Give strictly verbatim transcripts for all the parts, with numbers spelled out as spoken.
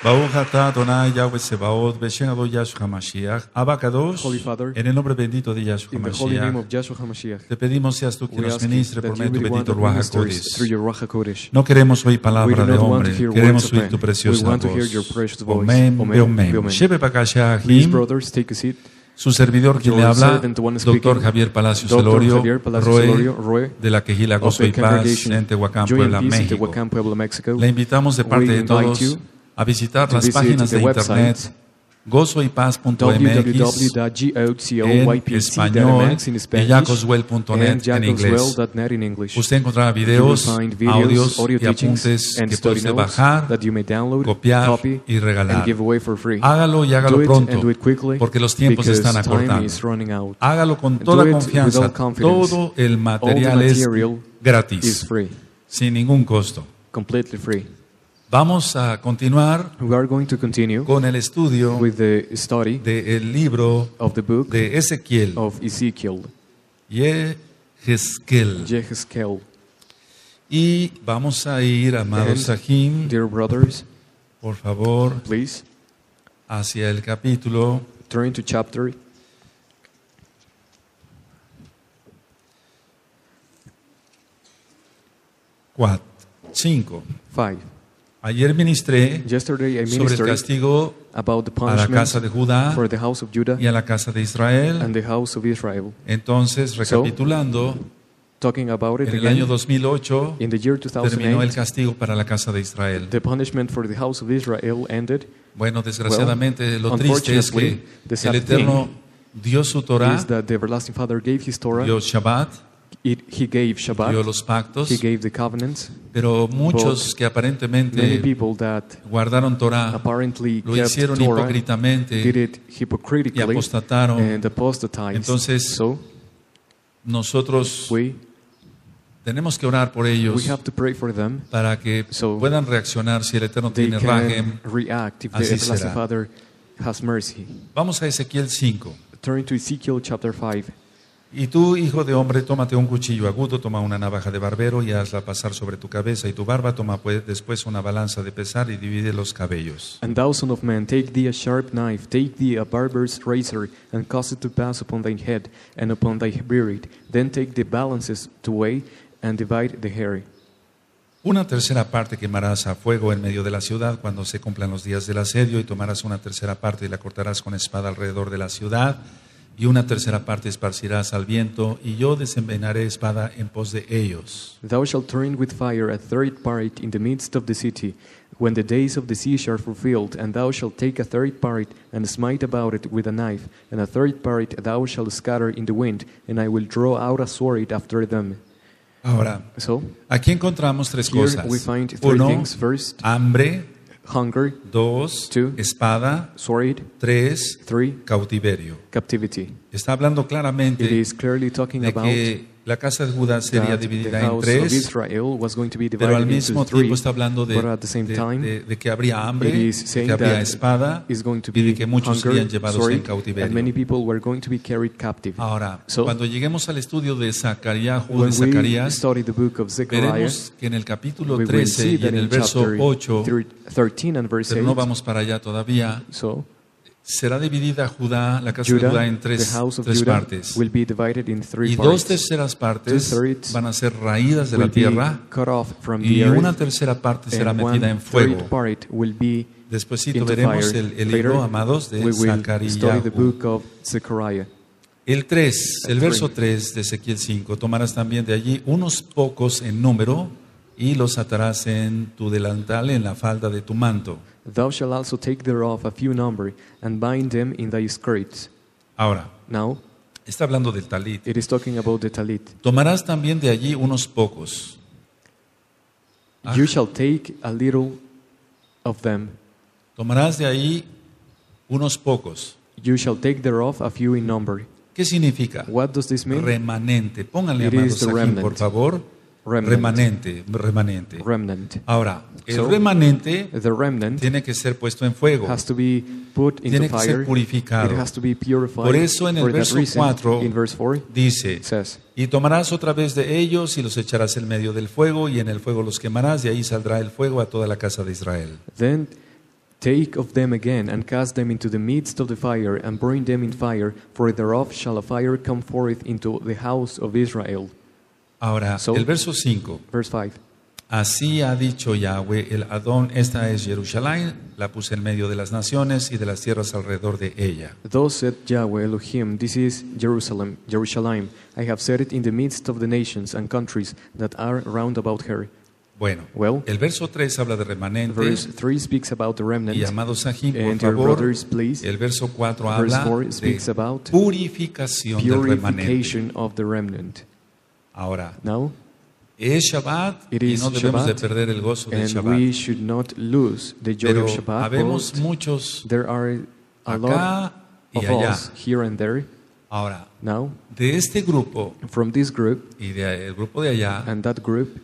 Baruch atah Adonai Yahweh Sebaot, Beshem Adon Yahshua HaMashiach, Abba Kadosh, Holy Father, en el nombre bendito de Yahshua in the holy name HaMashiach, of Yahshua HaMashiach, te pedimos seas tú quien we nos ask you ministre that por you medio be de tu the one bendito that Ruach ministers through HaKodesh. your Ruach HaKodesh. No queremos oír We palabra do de not want to hombre, hear queremos words of oír man. tu We preciosa want to hear your voz. precious voice. Omen, Omen, Omen. Omen. Shebe Please, Bakashahim, brothers, take a seat. su servidor quien le Your habla, servant, the one doctor speaking, Javier Palacios Doctor Celorio, Javier Palacios Celorio, Roe, Roe, de la Quejila of Gozo the y Paz congregation en Tehuacán, Joy Puebla, and Peace in México. Tehuacán, Puebla, Mexico. Le invitamos de parte We de invite todos you a visitar to las visit páginas the de internet website gozo y paz punto m w x w w dot gocoypc en dot español m x in y Spanish jacoswell punto net and en inglés. jacoswell dot net in English. Usted encontrará You will videos, find videos, audios audio y teachings, apuntes and que study puede notes bajar, that you may download, copiar copy, y regalar. and give away for free. Hágalo y hágalo Do it pronto, and do it quickly, porque los tiempos se because están time acortando. is running out. Hágalo con Do toda it confianza. without confidence. Todo el All the material es material is gratis, free, sin ningún costo. completely free. Vamos a continuar We are going to continue con el estudio with the study del libro of the book de Ezequiel, of Ezekiel, Yehezkel. Yehezkel. Y vamos a ir, amados And, Sahim, Dear brothers, por favor, please hacia el capítulo turn to chapter cuatro, cinco. five. Ayer ministré Yesterday I sobre el ministered castigo about the a la casa punishment de Judá for the house of Judah y a la casa de Israel. and the house of Israel. Entonces, recapitulando, Talking about it en el año again, dos mil ocho in the year terminó el two thousand eight, castigo para la casa de Israel. the punishment for the house of Israel ended. Bueno, desgraciadamente, lo triste es que unfortunately, the sad el Eterno dio su Torah, Is that the everlasting Father gave His Torah, dio Shabbat, it, He gave dio Shabbat, los pactos, He gave the covenants. pero muchos But que Many aparentemente people that guardaron Torah apparently lo kept hicieron Torah hipócritamente did it y hypocritically apostataron. and apostatized. Entonces, So Nosotros we tenemos que orar por ellos we have to pray for them para que so puedan reaccionar si el Eterno they tiene rahem. can react if the Así everlasting será. Father has mercy. Vamos a Ezequiel cinco. Turn to Ezekiel chapter five. Y tú, hijo de hombre, tómate un cuchillo agudo, toma una navaja de barbero y hazla pasar sobre tu cabeza y tu barba, toma pues después una balanza de pesar y divide los cabellos. And thou, son of man, take thee a sharp knife, take thee a barber's razor, and cause it to pass upon thy head and upon thy beard. Then take the balances to weigh and divide the hair. Una tercera parte quemarás a fuego en medio de la ciudad cuando se cumplan los días del asedio, y tomarás una tercera parte y la cortarás con espada alrededor de la ciudad, y una tercera parte esparcirás al viento, y yo desenvainaré espada en pos de ellos. Thou shalt turn with fire a third part in the midst of the city, when the days of the siege are fulfilled, and thou shalt take a third part and smite about it with a knife, and a third part thou shalt scatter in the wind, and I will draw out a sword after them. Ahora, So, aquí encontramos tres here cosas. we find three Uno, things. First, hambre. hunger. Dos, Two. espada. Sword. Tres, Three, cautiverio. captivity. Está hablando It claramente is clearly talking de about que la casa de Judá sería that the dividida en house of tres, Israel was going to be pero al divided mismo into three, tiempo está hablando de, but at the same de- time, de- de que habría hambre, it is de saying que habría that espada is going to y de be que muchos hunger, serían llevados en sword, and cautiverio. many people were going to be carried captive. Ahora, So, cuando lleguemos al estudio de Zacarías, o When de we Zacarías, study the book of Zechariah, veremos que en el capítulo we will trece see y that en el in verso chapter ocho, thirteen and verse pero no eight, vamos para allá todavía, so será dividida Judá, la casa de Judah, Judá en the tres, house of tres Judah, partes. will be divided in three Y dos parts. terceras partes Two-thirds van a ser raídas de Will la tierra, be cut off from y the una earth, tercera parte será and metida one en fuego. third part will be Despuésito into veremos fire. el, el Later, libro, amados, de we will study Zacarías. the book of Zechariah. El tres, el Three. verso tres de Ezequiel cinco, tomarás también de allí unos pocos en número y los atarás en tu delantal, en la falda de tu manto. Thou shalt also take thereof a few number, and bind them in thy skirts. Ahora, Now, está hablando del talit. it is talking about the talit. Tomarás también de allí unos pocos. Ah. You shall take a little of them. Tomarás de ahí unos pocos. You shall take thereof a few in number. ¿Qué significa? What does this mean? Remanente. Pónganle, It amados, is the aquí, remnant. por favor. Remnant. Remanente, remanente. Remnant. Ahora, el So, remanente The remnant tiene que ser puesto en fuego. has to be put into Tiene que ser fire. purificado. It has to be purified. Por eso en el For that verso reason, cuatro in verse four, dice, it says, y tomarás otra vez de ellos y los echarás en medio del fuego y en el fuego los quemarás, y ahí saldrá el fuego a toda la casa de Israel. Then Take of them again, and cast them into the midst of the fire, and burn them in fire, for thereof shall a fire come forth into the house of Israel. Ahora, So- el verso cinco. Verse five. Así ha dicho Yahweh, el Adón, esta es Jerusalén, la puse en medio de las naciones y de las tierras alrededor de ella. Thus said Yahweh Elohim, this is Jerusalem, Jerusalem. I have set it in the midst of the nations and countries that are round about her. Bueno, Well, el verso tres habla de remanente. Verse three speaks about the remnant. Y amados Sahim, por And dear favor, brothers, please, el verso cuatro verse habla four de speaks about purificación del remanente. purification of the remnant. Ahora, Now, es Shabbat It y is no debemos de Shabbat, perder el gozo del and Shabbat. we should not lose the joy Pero of Shabbat. habemos but muchos there are a lot acá y of allá. us here and there. Ahora, Now, de este grupo from this group y del grupo de allá, and that group,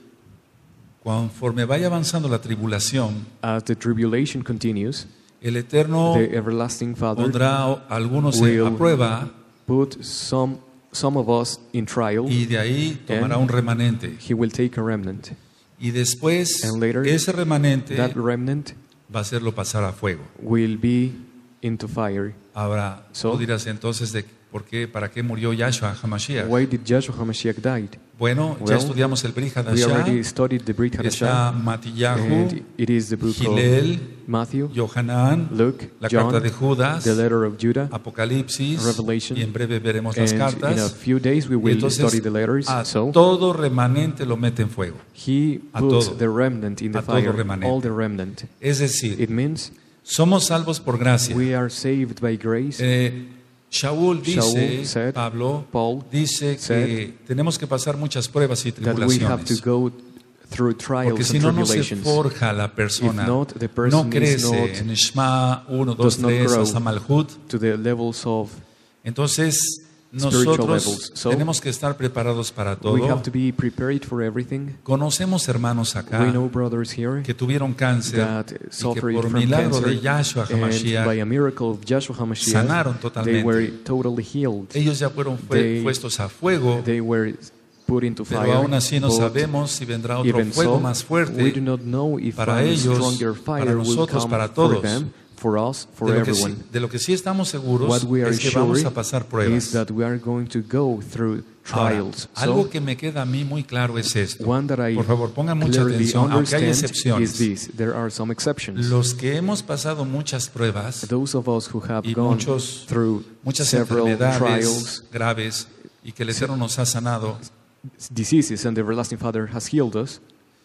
conforme vaya avanzando la tribulación, as the tribulation continues, el Eterno the everlasting Father pondrá a algunos will a prueba put some some of us in trial. y de ahí tomará And un remanente. He will take a remnant. Y después, And later, ese remanente That remnant va a hacerlo pasar a fuego. will be into fire. Ahora, So- tú dirás entonces, de ¿por qué, ¿para qué murió Yahshua HaMashiach? Why did Yahshua HaMashiach died? Bueno, ya Well, estudiamos el Brit We Hadashah, already studied the Brit está Hadashah, Matillahu, and it is the book Gilel, of Matthew, Yohanan, Luke, la John, carta de Judas, the letter of Judah, Apocalipsis, Revelation, y en breve veremos las and in a cartas. few days we Y will entonces, study the letters. a So todo remanente lo mete en fuego. he a puts todo. the remnant in the A todo fire, remanente. all the remnant. Es decir, It means somos salvos por gracia. we are saved by grace. Eh, Shaul dice, Shaul said, Pablo, Paul dice que said tenemos que pasar muchas pruebas y that we have to tribulaciones. go through Porque trials si and no, no se tribulations. forja la persona, If not, the person no is crece not- en Shema uno, dos, does not tres, grow. hasta Malhut. To the levels of Entonces, Spiritual nosotros levels. So, tenemos que estar preparados para we have todo. to be prepared for everything. Conocemos hermanos acá We know brothers here que tuvieron cáncer that y que suffered por from milagro cancer, de Yahshua and by HaMashiach a miracle of Joshua HaMashiach, sanaron they totalmente. were totally healed. Ellos ya fueron fue- They- puestos a fuego, They were put into pero fire. aún así no but sabemos si vendrá otro even fuego so, más we fuerte do not know if para a ellos, stronger para fire will nosotros, come para for todos. them, for us, for De lo, que everyone. sí, de lo que sí estamos seguros What we are es que sure vamos a pasar is pruebas. that we are going to go through Ahora, trials. algo So, que me queda a mí muy claro es esto. one that I Por favor, pongan mucha clearly atención, aunque hay understand excepciones. is this. There are some exceptions. Los que hemos pasado muchas pruebas Those of us who have y gone muchos- through muchas several enfermedades trials, graves y que el Eterno nos ha sanado, diseases, and the everlasting Father has healed us,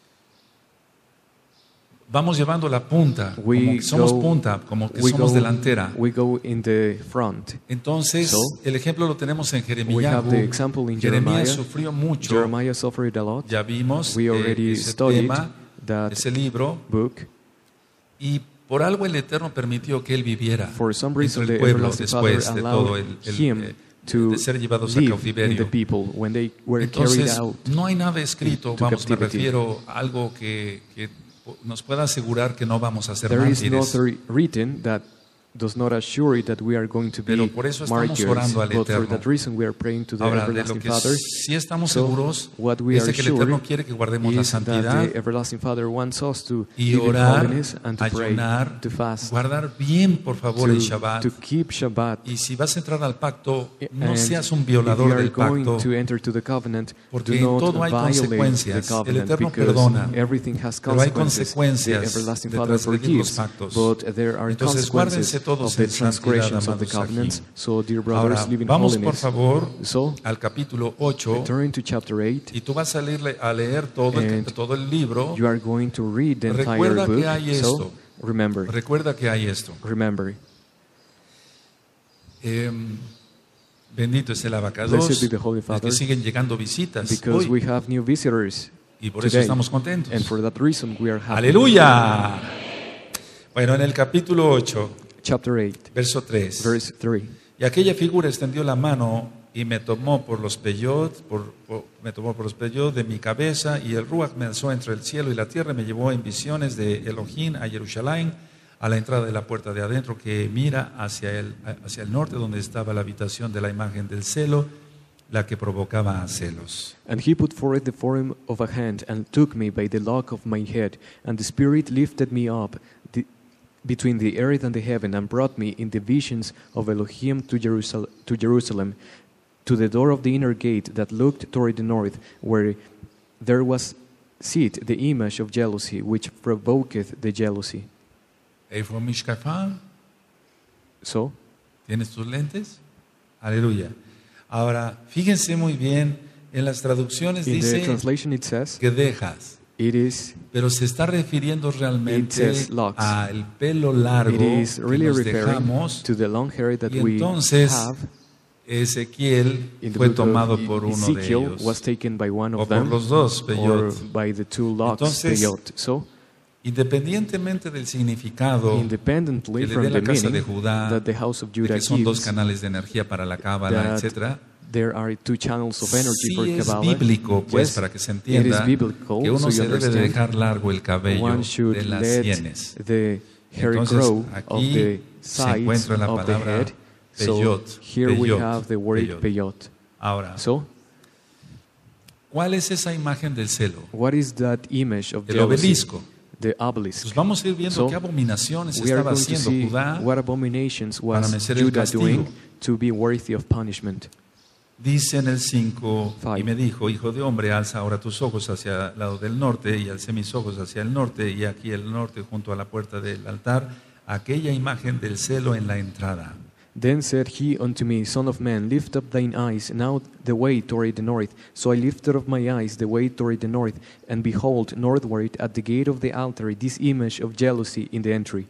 vamos llevando la punta, We como que somos go- punta, como que we somos go, delantera. we go in the front. Entonces, So, el ejemplo lo tenemos en We Jeremías. have the example in Jeremías Jeremiah. sufrió mucho. Jeremiah suffered a lot. Ya vimos We eh, already ese studied tema, that ese libro, book. y por algo el Eterno permitió que él viviera For some reason, entre the el pueblo everlasting Father después de todo allowed el, el- him eh, to de ser llevados a live in the cautiverio. people when they were carried Entonces, out. no hay nada escrito, to vamos, me captivity. refiero a algo que, que nos pueda asegurar que no vamos a ser There is mártires. nothing written that does not assure that we are going to be Pero por eso estamos martyrs, orando al but for Eterno. that reason we are praying to the Ahora, de lo everlasting que Father. sí estamos So, seguros what we es are de que el sure Eterno quiere que guardemos la is that santidad the everlasting Father wants us to y live in orar, holiness and to pray, ayunar, to fast, guardar bien, por favor, el to, Shabbat. to keep Shabbat. Y si vas a entrar al pacto, no And seas un if violador you are del going pacto, to enter to the covenant, porque do en not todo hay violate the consecuencias. El covenant, Eterno because perdona, everything has pero hay consequences. The consecuencias everlasting de Father transgredir los forgives, pactos. but there are Entonces, consequences guárdense todos of the en santidad, transgressions of the amados covenants. aquí. So, dear brothers, Ahora, live in vamos por holiness. favor So, al capítulo ocho turn to chapter eight. y tú vas a leer, a leer todo, el, And todo el libro. You are going to read the entire Recuerda book. que hay So, esto. remember, Recuerda que hay esto. remember. Eh, bendito es el Blessed abacados. be the Holy Es Father, que siguen llegando visitas because hoy, we have new visitors y por eso today. estamos contentos. And for that reason, we are happy. ¡Aleluya! Bueno, en el capítulo ocho, Chapter eight, verso tres. verse three. Y aquella figura extendió la mano y me tomó por los peyot, por, por- me tomó por los peyot de mi cabeza, y el Ruach me alzó entre el cielo y la tierra y me llevó en visiones de Elohim a Jerusalén, a la entrada de la puerta de adentro que mira hacia el, hacia el norte, donde estaba la habitación de la imagen del celo, la que provocaba celos. And he put forth the form of a hand, and took me by the lock of my head, and the Spirit lifted me up, the, between the earth and the heaven, and brought me in the visions of Elohim to Jerusal- to Jerusalem, to the door of the inner gate that looked toward the north, where there was set the image of jealousy, which provoketh the jealousy. Ephraim Mishkafah, So, ¿tienes tus lentes? Aleluya. Ahora, fíjense muy bien, en las traducciones in the dice translation it says, que dejas, it is, pero se está refiriendo It realmente says locks. al pelo largo it is que really nos referring dejamos, to the long hair that y we entonces have. Ezequiel In the fue book tomado of por uno de Ezekiel ellos, was taken by one o of por them, los dos, or Peyot. by the two locks, Entonces, peyot. So, Independientemente del significado independently que le from dé la the casa de meaning Judá, that the house of de Judah que son dos gives, canales de energía para la cábala, that etcétera, there are two channels of energy for sí es Kabbalah. bíblico, pues, Yes, para que se it is entienda biblical, que uno so you se debe de understand. dejar largo el cabello One should de las let sienes. the hair Entonces, grow of aquí the se sides encuentra la of the palabra head. So peyot, here we peyot, have the word peyot. peyot. Ahora, So, ¿cuál es esa imagen del celo? what is that image of El jealousy? obelisco. The obelisk. Pues vamos a ir viendo So, qué abominaciones we are estaba going to haciendo see Judá. what abominations para was merecer el Judah castigo. doing to be worthy of punishment. Dice en el cinco, Five. y me dijo, hijo de hombre, alza ahora tus ojos hacia el lado del norte, y alcé mis ojos hacia el norte, y aquí el norte junto a la puerta del altar, aquella imagen del celo en la entrada. Then said he unto me, Son of man, lift up thine eyes now the way toward the north. So I lifted up my eyes the way toward the north, and behold, northward at the gate of the altar this image of jealousy in the entry.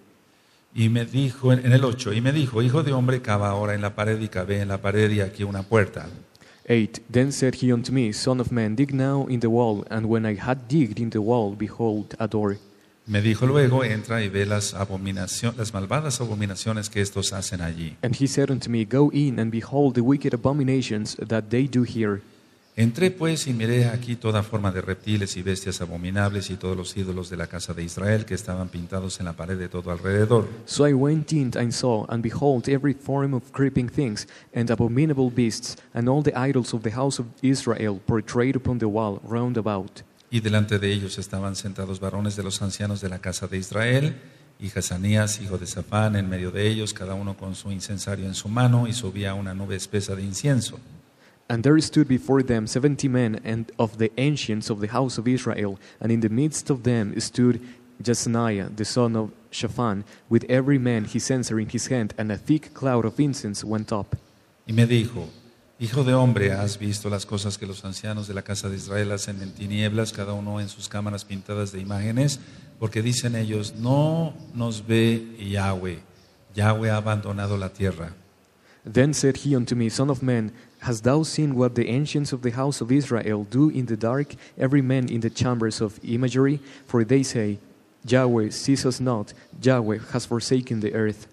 Y me dijo, en el ocho, y me dijo, hijo de hombre, cava ahora en la pared, y cavé en la pared, y aquí una puerta. eight. Then said he unto me, Son of man, dig now in the wall. And when I had digged in the wall, behold, a door. Me dijo luego, entra y ve las abominaciones, las malvadas abominaciones que estos hacen allí. And he said unto me, Go in and behold the wicked abominations that they do here. Entré pues y miré aquí toda forma de reptiles y bestias abominables y todos los ídolos de la casa de Israel que estaban pintados en la pared de todo alrededor. So I went in and saw, and behold, every form of creeping things, and abominable beasts, and all the idols of the house of Israel portrayed upon the wall round about. Y delante de ellos estaban sentados varones de los ancianos de la casa de Israel, y Hazanías, hijo de Safán, en medio de ellos, cada uno con su incensario en su mano, y subía una nube espesa de incienso. And there stood before them seventy men and of the ancients of the house of Israel, and in the midst of them stood Jesaniah, the son of Shaphan, with every man his censer in his hand, and a thick cloud of incense went up. Y me dijo, hijo de hombre, ¿has visto las cosas que los ancianos de la casa de Israel hacen en tinieblas, cada uno en sus cámaras pintadas de imágenes? Porque dicen ellos, no nos ve Yahweh, Yahweh ha abandonado la tierra. Then said he unto me, Son of man, hast thou seen what the ancients of the house of Israel do in the dark, every man in the chambers of imagery? For they say, Yahweh sees us not, Yahweh has forsaken the earth.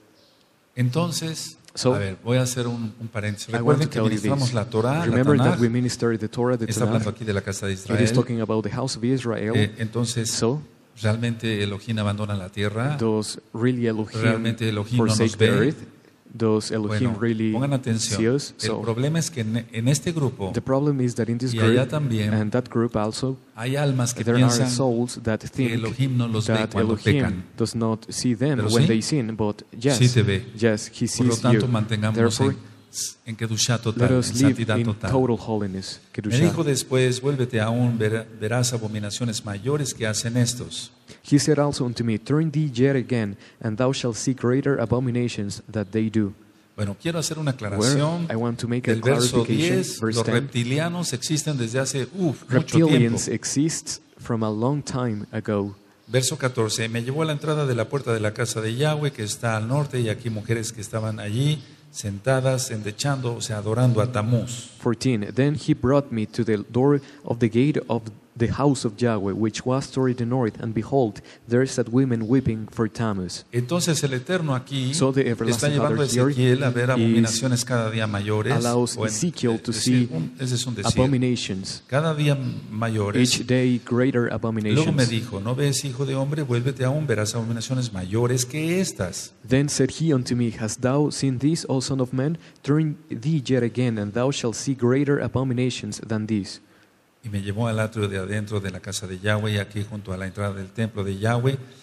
Entonces, So, a ver, voy a hacer un, un paréntesis. I want Recuerden to que tell you ministramos this. la Torah, Remember la that Tanaj. we minister the Torah, the Está hablando Tanakh. aquí de la casa de It is Israel. talking about the house of Israel. Eh, entonces, So, ¿realmente Elohim abandona la tierra? does really Elohim ¿Realmente Elohim no nos forsake the ve? earth? Does Elohim Bueno, really pongan see atención. us? El So, problema es que en, en este grupo the problem is that in this y allá group, también, and that group also, hay almas que there are piensan souls that que think Elohim no los ve that cuando Elohim pecan. does not see them Pero when sí, they sin, but yes, sí te ve. yes, He Por lo sees tanto, you. mantengámonos Therefore, en, en Kedushá let total, en us live santidad in total. total holiness. Me Kedusha. dijo después, vuélvete aún, ver- verás abominaciones mayores que hacen estos. He said also unto me, Turn thee yet again, and thou shalt see greater abominations that they do. Bueno, quiero hacer una Where aclaración. I want to make a El verso clarification. diez, Verse los ten. reptilianos existen desde hace uf, mucho tiempo. Reptilians exist from a long time ago. Verso catorce, me llevó a la entrada de la puerta de la casa de Yahweh que está al norte y aquí mujeres que estaban allí sentadas, endechando, o sea, adorando a Tamuz. fourteen. Then he brought me to the door of the gate of the house of Yahweh, which was toward the north, and behold, there sat women weeping for Tammuz. Entonces el Eterno aquí So the está everlasting llevando a Father here Ezequiel a ver is- abominaciones cada día mayores. allows o en- Ezekiel to es decir, see un- ese es un decir. Abominations, Cada día mayores. each day greater Luego me abominations. dijo, no ves, hijo de hombre, vuélvete aún, verás abominaciones mayores que estas. Then said he unto me, Hast thou seen this, O son of man? Turn thee yet again, and thou shalt see greater abominations than these. Y me llevó al atrio de adentro de la casa de Yahweh, y aquí junto a la entrada del templo de Yahweh,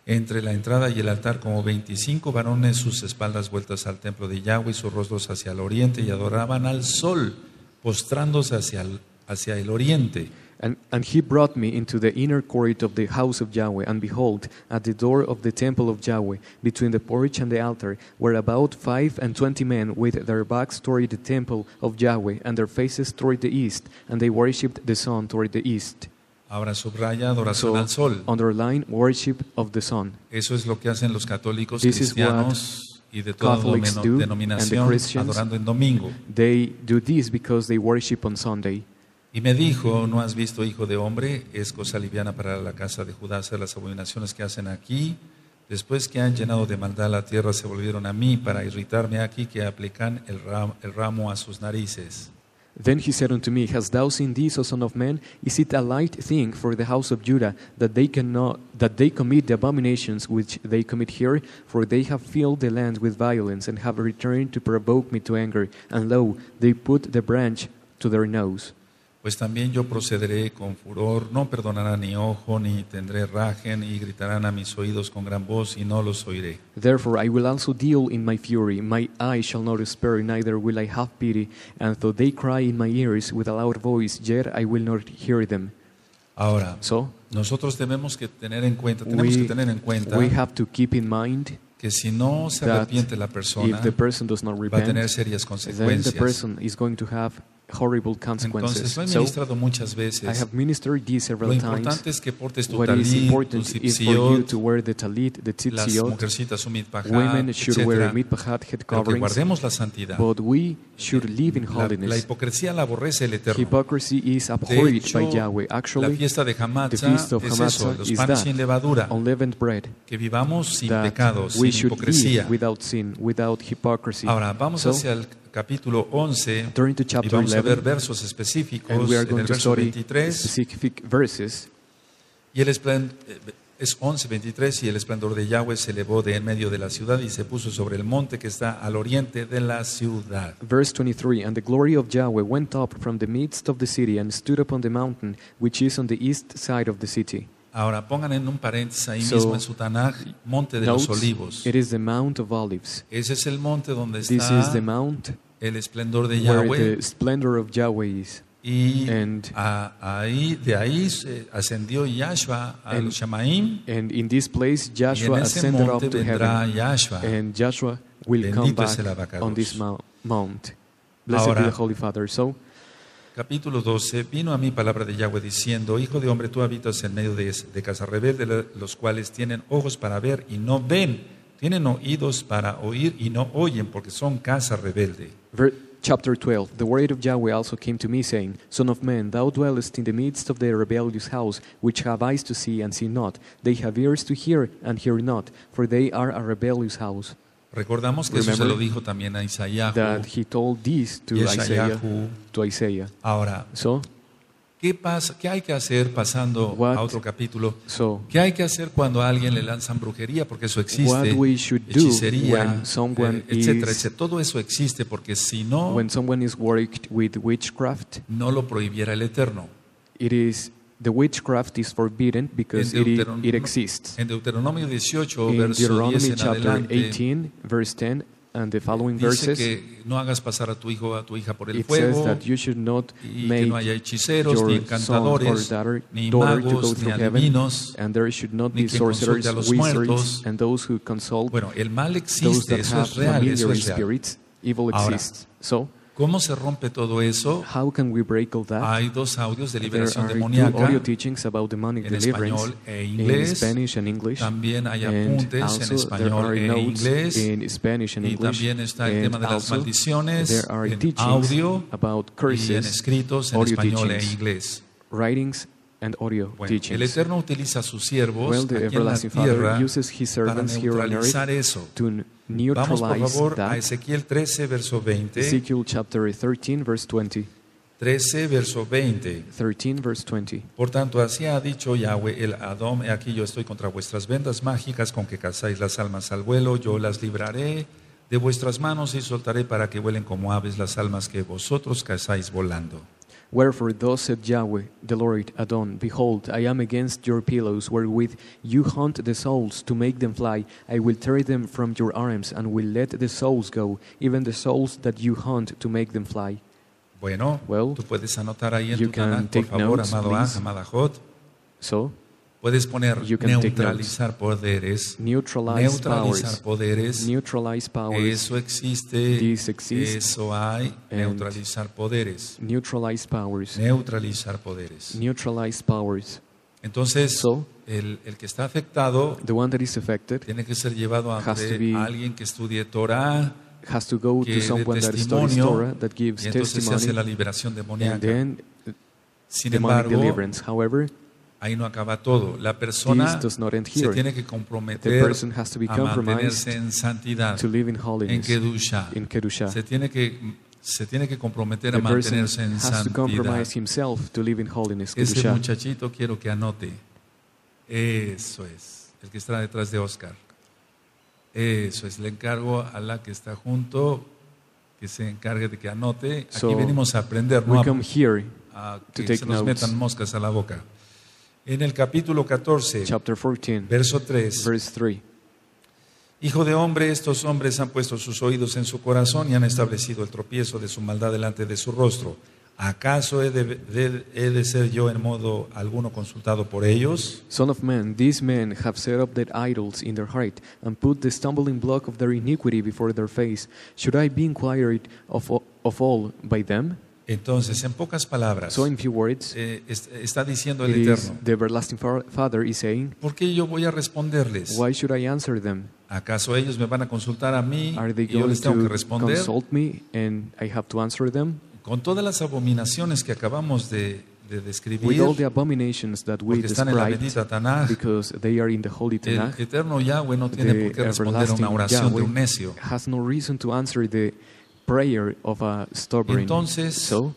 entre la entrada y el altar como veinticinco varones, sus espaldas vueltas al templo de Yahweh y sus rostros hacia el oriente, y adoraban al sol, postrándose hacia el, hacia el oriente. And, and he brought me into the inner court of the house of Yahweh, and behold, at the door of the temple of Yahweh, between the porch and the altar, were about five and twenty men with their backs toward the temple of Yahweh, and their faces toward the east, and they worshipped the sun toward the east. Ahora subraya adoración So, al sol. underline worship of the sun. Eso es lo que hacen los católicos, This is cristianos y de toda Catholics domino- do, and the denominación, Christians. adorando en domingo. They do this because they worship on Sunday. Y me dijo, ¿no has visto, hijo de hombre? Es cosa liviana para la casa de Judá hacer las abominaciones que hacen aquí. Después que han llenado de maldad la tierra, se volvieron a mí para irritarme aquí, que aplican el ramo, el ramo a sus narices. Then he said unto me, Hast thou seen this, O son of man? Is it a light thing for the house of Judah that they cannot that they commit the abominations which they commit here? For they have filled the land with violence, and have returned to provoke me to anger. And lo, they put the branch to their nose. Pues también yo procederé con furor, no perdonará ni ojo, ni tendré rajen, y gritarán a mis oídos con gran voz, y no los oiré. Therefore I will also deal in my fury. My eye shall not spare, neither will I have pity. And though they cry in my ears with a loud voice, yet I will not hear them. Ahora, So nosotros tenemos que tener en cuenta, tenemos we, que tener en cuenta we have to keep in mind que si no se that arrepiente la persona, if the person does not va a tener repent, serias then the consecuencias. person is going to have horrible consequences. Entonces, lo he So ministrado muchas I veces. have ministered this Lo several times. importante es que portes tu What is talit, tu important is for you zipsiot, to wear the talit, the las tzitziot. mujercitas su mitpahat, Women should wear a etcétera, mitpahat, head pero que coverings, guardemos la santidad. but we should live in La, la holiness. hipocresía la aborrece el Eterno. Hypocrisy is De abhorred hecho, by Yahweh. la Actually, fiesta de the Hamatzah feast of es eso, Hamatzah los is panes that, sin levadura, unleavened bread, que vivamos sin that pecados, we sin should hipocresía. live without sin, without hypocrisy. Ahora, vamos So, hacia el capítulo once turn to y chapter vamos a ver eleven, versos específicos and we are en going el to verso study veintitrés. specific verses. Y el esplen- es once, veintitrés, y el esplendor de Yahweh se elevó de en medio de la ciudad y se puso sobre el monte que está al oriente de la ciudad. Verse twenty-three, And the glory of Yahweh went up from the midst of the city, and stood upon the mountain which is on the east side of the city. Ahora pongan en un paréntesis ahí So, mismo en su Tanaj, monte de los Notes, olivos. it is the Mount of Olives. Ese es el monte donde This is está the mount el esplendor de where Yahweh. the splendor of Yahweh is. Y And- a- ahí, de ahí se ascendió Yahshua a And- los Shamaim. And in this place Y en Joshua ese ascended up monte to vendrá heaven, Yahshua. and Joshua will come Bendito back es el abacados. on this mount. mount. Blessed Ahora- be the Holy Father. So, Capítulo doce. Vino a mí palabra de Yahweh diciendo: Hijo de hombre, tú habitas en medio de, de casa rebelde, los cuales tienen ojos para ver y no ven, tienen oídos para oír y no oyen, porque son casa rebelde. ver- chapter twelve. The word of Yahweh also came to me, saying, Son of man, thou dwellest in the midst of the rebellious house, which have eyes to see and see not. They have ears to hear and hear not, for they are a rebellious house. Recordamos que eso se Remember lo dijo también a Isaías. That he told this to Isaiah. Yeshayahu. To Isaiah. Ahora, So, ¿qué pasa? ¿Qué hay que hacer pasando What- a otro capítulo? so ¿Qué hay que hacer cuando a alguien le lanzan brujería? Porque eso what existe. we should do Hechicería, when someone eh, etcétera, is etcétera. Todo eso existe porque si no, when someone is worked with witchcraft, no lo prohibiera el Eterno. it is the witchcraft is forbidden because En it, is, Deuteron- it exists. En Deuteronomio dieciocho, In verso diez Deuteronomy en chapter adelante, eighteen, verse ten, and the following dice verses, que no hagas pasar a tu hijo o a tu hija por el it says fuego, that you should not y que make no haya hechiceros, your ni son or encantadores, daughter, ni daughter to go magos, ni through heaven, adivinos. and there should not ni be quien sorcerers, consulte a los wizards, muertos. and those who consult Bueno, el mal those existe, that eso have es real, familiar eso es real. spirits. Evil Ahora, exists. So, ¿Cómo se rompe todo eso? how can we break all that? Hay dos audios de There liberación are two demoníaca, audio teachings about demonic en deliverance español e in inglés. Spanish and English. También hay And apuntes en also there español are e notes inglés. in Spanish and Y English. también está el And tema de las also maldiciones there are en teachings audio about y en curses, escritos en audio español e teachings. inglés. writings, and audio Bueno, el teachings. Eterno utiliza a sus siervos Well, the aquí en la everlasting tierra Father uses his para servants here on earth neutralizar eso. to Vamos por neutralize favor a that. Ezequiel trece, verso veinte. Ezekiel chapter thirteen, verse twenty. trece, verso veinte. thirteen, verse twenty. Por tanto, así ha dicho Yahweh el Adón: he aquí yo estoy contra vuestras vendas mágicas con que cazáis las almas al vuelo, yo las libraré de vuestras manos y soltaré para que vuelen como aves las almas que vosotros cazáis volando. Wherefore thus said Yahweh, the Lord Adon, Behold, I am against your pillows, wherewith you hunt the souls to make them fly. I will tear them from your arms, and will let the souls go, even the souls that you hunt to make them fly. Bueno, Well, tú puedes anotar ahí en you tu can Tanakh, por take favor, notes, amado please. Aj, amada Jod. So, Puedes poner You can take neutralizar poderes. neutralize Neutralizar powers. poderes. Neutralize powers. Eso existe. This exists. Eso hay. And Neutralizar poderes. Neutralize powers. Neutralizar poderes. Neutralize powers. Entonces, So, el, el que está afectado the one that is affected tiene que ser llevado has to ante be- alguien que estudie Torah, has to go que to dé someone that studies testimonio, Torah, that gives y entonces se hace la testimony, liberación and demoníaca. then Sin demonic embargo, deliverance. However, ahí no acaba todo. La persona this does not end se here. tiene que The comprometer person has to be a mantenerse compromised en santidad, to live in en holiness, Kedusha. in Kedusha. Se tiene que, se tiene que comprometer a The person mantenerse en has to santidad. compromise himself to live in holiness, Ese Kedusha. muchachito quiero que anote. Eso es. El que está detrás de Oscar. Eso es. Le encargo a la que está junto que se encargue de que anote. Aquí So, venimos a aprender, We no come here, a, a to que take se nos notes. metan moscas a la boca. En el capítulo catorce, chapter fourteen, verso tres. verse three. Hijo de hombre, estos hombres han puesto sus oídos en su corazón y han establecido el tropiezo de su maldad delante de su rostro. ¿Acaso he de, de- he de ser yo en modo alguno consultado por ellos? Son of man, these men have set up their idols in their heart, and put the stumbling block of their iniquity before their face. Should I be inquired of, of all by them? Entonces, en pocas palabras, So in few words, eh, est- está diciendo el it is Eterno, the everlasting Fa- Father is saying, ¿por qué yo voy a responderles? why should I answer them? ¿Acaso ellos me van a consultar a mí Are they y yo going les tengo que to responder? consult me and I have to answer them? Con todas las abominaciones que acabamos de, de describir, With all the abominations that we porque están en la described, bendita Tanaj, because they are in the Holy el Tanakh, Eterno Yahweh no tiene the por qué responder a everlasting una oración de un Yahweh necio. has no reason to answer the prayer of a stubborn. Entonces, So,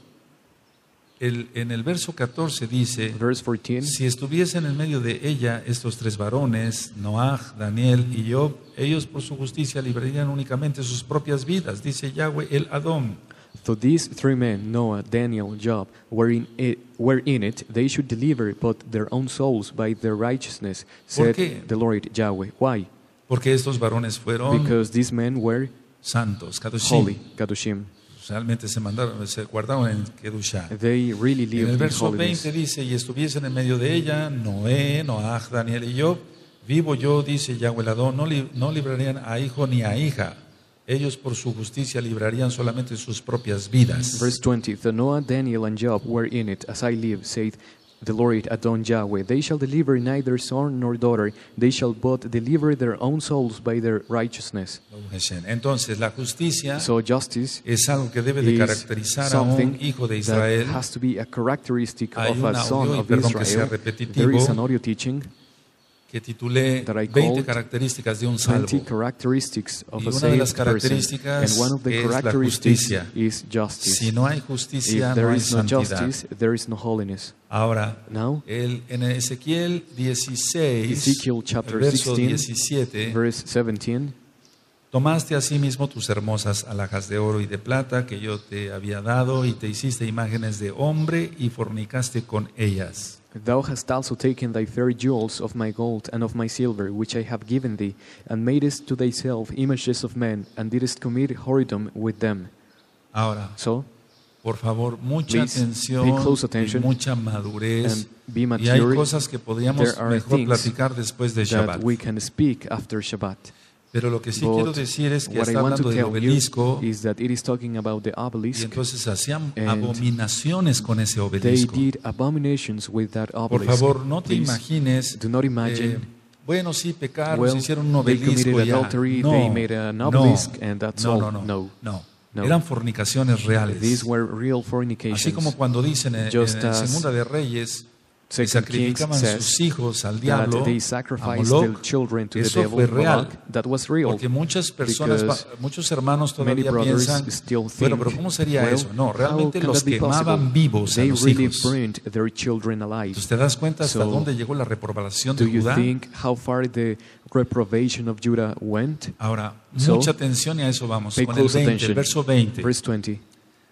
El, en el verso catorce dice, verse fourteen, si estuviesen en medio de ella estos tres varones, Noaj, Daniel y Job, ellos por su justicia librarían únicamente sus propias vidas, dice Yahweh el Adón. so these three men, Noah, Daniel, Job, were in it, were in it, they should deliver but their own souls by their righteousness, said qué? the Lord Yahweh. Why? Porque estos varones fueron Because these men were santos, Kadoshim. holy, Kadoshim. Realmente se mandaron, se guardaron en Kedushá. They really En lived el in verso holiness. veinte dice, y estuviesen en medio de ella Noé, Noaj, Daniel y Job, vivo yo, dice Yahweh el Adón, no, li- no librarían a hijo ni a hija. Ellos por su justicia librarían solamente sus propias vidas. Verse twenty, the Noah, Daniel, and Job were in it, as I live, saith the Lord Adon Yahweh. They shall deliver neither son nor daughter, they shall both deliver their own souls by their righteousness. Entonces, la justicia So justice es algo que debe de is caracterizar a un something hijo de that Israel. has to be a characteristic Hay of un a son audio, y of perdón que sea Israel. repetitivo, There is an audio teaching, que titulé that I veinte called características de un salvo. twenty characteristics of Y a una de las saved person, características and one of the es la characteristics justicia. is justice. Si no hay justicia, If there no hay is no santidad. justice, there is no holiness. Ahora, Now, el, en Ezequiel dieciséis, Ezekiel chapter el verso sixteen, diecisiete, verse seventeen, tomaste asimismo tus hermosas alhajas de oro y de plata que yo te había dado y te hiciste imágenes de hombre y fornicaste con ellas. Thou hast also taken thy fair jewels of my gold and of my silver, which I have given thee, and madest to thyself images of men, and didst commit whoredom with them. Ahora, So, por favor, mucha Please, atención pay close y attention mucha madurez. and be Y hay mature, cosas que podríamos There are mejor things platicar después de Shabbat. that we can speak after Shabbat. Pero lo que sí But quiero decir es que what I está want hablando to del tell you obelisco is that it is talking about the y obelisk. entonces hacían and abominaciones con ese They obelisco. did abominations with that Por obelisk. favor, no te Please, imagines, do not imagine, eh, bueno, sí, pecaron, well, hicieron un they obelisco committed ya. adultery, No, they made an no, obelisk, and that's no, all. no, no, No. no. No. Eran fornicaciones reales. These were real fornications. Así como cuando dicen en, Just en as Segunda de Reyes que Second Kings sacrificaban says sus hijos al that diablo, they a sacrificed Moloch. their children to the Eso devil, fue real. Moloch. That was real. Porque muchas personas, Because muchos hermanos Many todavía brothers piensan, still think, bueno, pero ¿cómo sería well, eso? No, how realmente can los that be quemaban possible? vivos a They los really hijos. burned their children alive. Entonces, ¿te das cuenta hasta So, dónde llegó la reprobación Do de you Judá? think how far the reprobation of Judah went? Ahora, So, mucha atención y a eso vamos. Pay Con el close veinte, el attention. verso veinte. Verse twenty.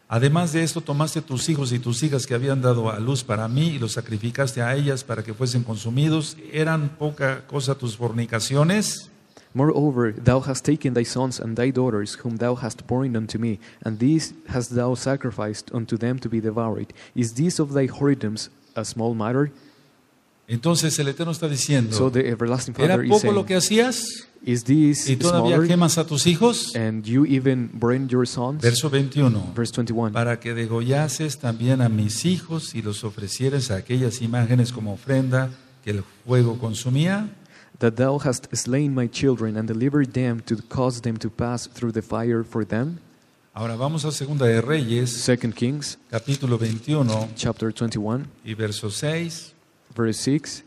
Además de esto, tomaste tus hijos y tus hijas que habían dado a luz para mí y los sacrificaste a ellas para que fuesen consumidos. ¿Eran poca cosa tus fornicaciones? Moreover, thou hast taken thy sons and thy daughters, whom thou hast borne unto me, and these hast thou sacrificed unto them to be devoured. Is this of thy whoredoms a small matter? Entonces el Eterno está diciendo, So the everlasting ¿era Father is poco lo saying, que hacías? is this ¿Y todavía smaller? quemas a tus hijos? And you even burn your sons? Verso veintiuno. Verse twenty-one. Para que degollases también a mis hijos y los ofrecieres a aquellas imágenes como ofrenda que el fuego consumía. That thou hast slain my children and delivered them to cause them to pass through the fire for them. Ahora vamos a Segunda de Reyes, Second Kings, capítulo veintiuno chapter twenty-one, y verso seis. verse six.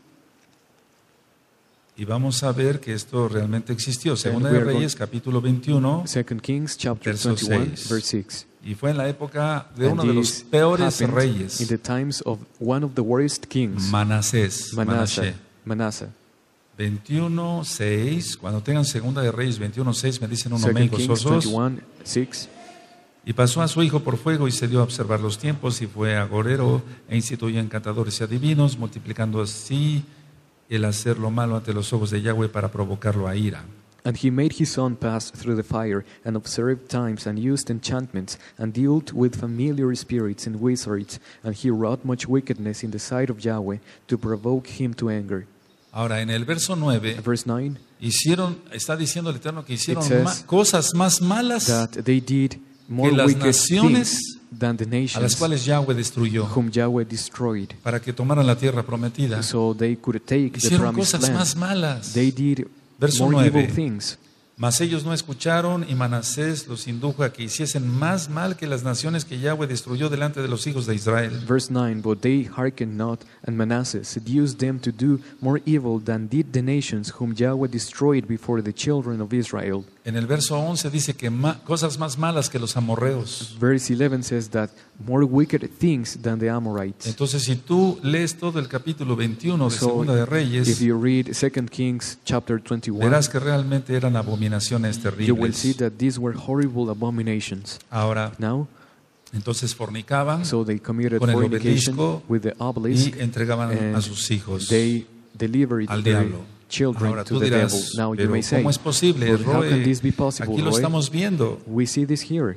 Y vamos a ver que esto realmente existió. Segunda we de are going- Reyes, capítulo veintiuno, Second Kings, chapter Verso twenty-one, seis. verse six. y fue en la época de And uno de los this peores happened reyes, in the times of one of the worst kings, Manasés, Manasseh. Manashe. Manasseh. veintiuno, seis. Cuando tengan Segunda de Reyes veintiuno, seis, me dicen un amén Second Kings gozosos. twenty-one, six. Y pasó a su hijo por fuego y se dio a observar los tiempos y fue agorero e instituyó encantadores y adivinos, multiplicando así el hacer lo malo ante los ojos de Yahweh para provocarlo a ira. And he made his son pass through the fire, and observed times, and used enchantments, and dealt with familiar spirits and wizards, and he wrought much wickedness in the sight of Yahweh, to provoke him to anger. Ahora, en el verso nueve, Verse nine, hicieron, está diciendo el Eterno que hicieron It says ma- cosas más malas that they did more las wicked naciones things than the a las nations cuales Yahweh destruyó whom Yahweh destroyed, para que tomaran la tierra prometida. so they could take the Hicieron promised cosas land. más malas. They did Verso more nueve. evil things. Mas ellos no escucharon y Manasés los indujo a que hiciesen más mal que las naciones que Yahweh destruyó delante de los hijos de Israel. Verse nine, but they hearkened not, and Manasseh seduced them to do more evil than did the nations whom Yahweh destroyed before the children of Israel. En el verso once dice que ma- cosas más malas que los amorreos. Verse eleven says that more wicked things than the Amorites. Entonces, si tú lees todo el capítulo veintiuno de So, Segunda de if Reyes, you read Second Kings chapter twenty-one, verás que realmente eran abominaciones you will see terribles. that these were horrible abominations. Ahora, Now, entonces fornicaban so they committed con el fornication obelisco with the obelisk, y entregaban and a sus hijos they delivered al their diablo. children Ahora to tú the dirás, devil. Now you pero may say, ¿cómo es posible, "But how Roe? can this be possible, Aquí lo Roe? estamos viendo. We see this here.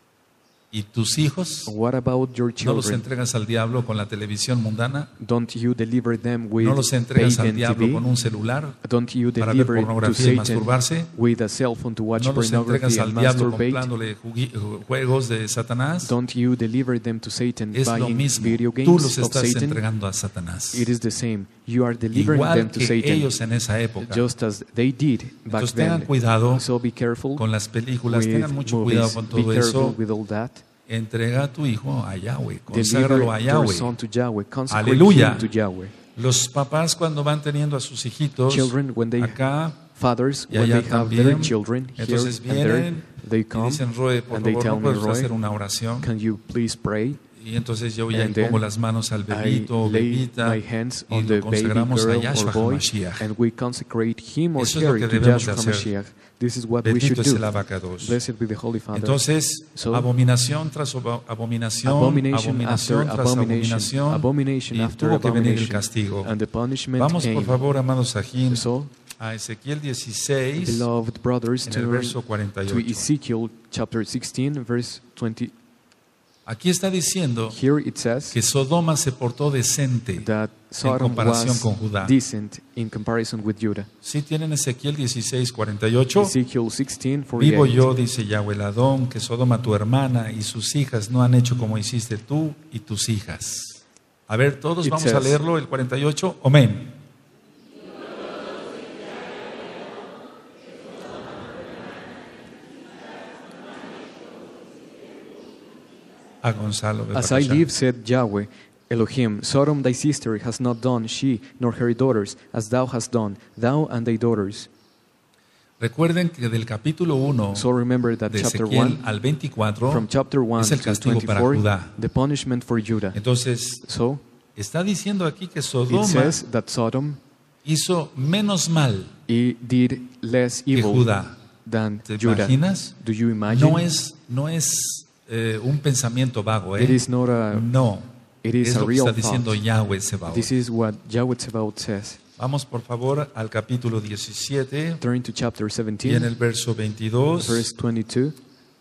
¿Y tus hijos What about your no los children? entregas al diablo con la televisión mundana? Don't you deliver them with ¿No los entregas al pagan diablo T con V? un celular Don't you para ver deliver to pornografía y Satan masturbarse? with a cell phone to watch ¿No los entregas pornography al and diablo masturbate? comprándole jugui- juegos de Satanás? Don't you deliver them to Satan Es lo buying mismo. video Tú games los of estás Satan? entregando a Satanás. It is the same. You are delivering them Igual to que Satan, ellos en esa época. just as they did back Entonces tengan then. cuidado So be careful con las películas, with tengan mucho cuidado movies. con Be todo careful eso. with all that. Entrega a tu hijo a Yahweh, Deliver conságralo a your Yahweh. son to Yahweh. Consecrate Aleluya. him to Yahweh. Los papás cuando van teniendo a sus hijitos Children, when they acá fathers, y when allá they have their también, children here entonces and there, vienen they y come dicen, Roe, por and they favor, tell ¿no me, puedes Roy, hacer una oración? can you please pray? Y entonces yo ya And pongo then las manos al I bebito o lay bebita my hands y on lo the baby consagramos a girl Yahshua or boy, HaMashiach. and we consecrate him or Eso es lo her que to debemos de Yahshua hacer. HaMashiach. This is what we Bendito should es el do. abacados. Blessed be the Holy Father. Entonces, So, abominación tras obo- abominación, abomination after abominación tras abomination, abominación, abomination y after tuvo que venir el abomination, castigo. and the punishment Vamos por came. favor, amados Sahim, So, a Ezequiel dieciséis, beloved brothers, en el turn verso cuarenta y to ocho. Ezekiel chapter sixteen, verse twenty. Aquí está diciendo Here it says que Sodoma se portó decente that en Sodom comparación was con Judá. decent in comparison with Judah. ¿Sí tienen Ezequiel dieciséis, cuarenta y ocho? Ezekiel sixteen, Vivo forty-eight. yo, dice Yahweh el Adón, que Sodoma tu hermana y sus hijas no han hecho como hiciste tú y tus hijas. A ver, todos It vamos a says- leerlo, el cuarenta y ocho. Amén. A Gonzalo. ve As para I allá. live, said Yahweh, Elohim, Sodom thy sister has not done, she nor her daughters, as thou hast done, thou and thy daughters. Recuerden que del capítulo uno So remember that de chapter Ezequiel one, al veinticuatro from chapter one es el to castigo para twenty-four, Judá. the punishment for Judah. Entonces, So está diciendo aquí que it Sodoma says that Sodom hizo menos mal he did less que evil Judá. than ¿Te Judah. imaginas? Do you imagine? No es, no es eh, un pensamiento vago, It ¿eh? is not a, No, it is es a lo que real está diciendo thought. Yahweh Sebaot. This is what Yahweh Tsebaot says. Vamos por favor al capítulo diecisiete Turn to chapter y en seventeen, el verso veintidós. verse twenty-two.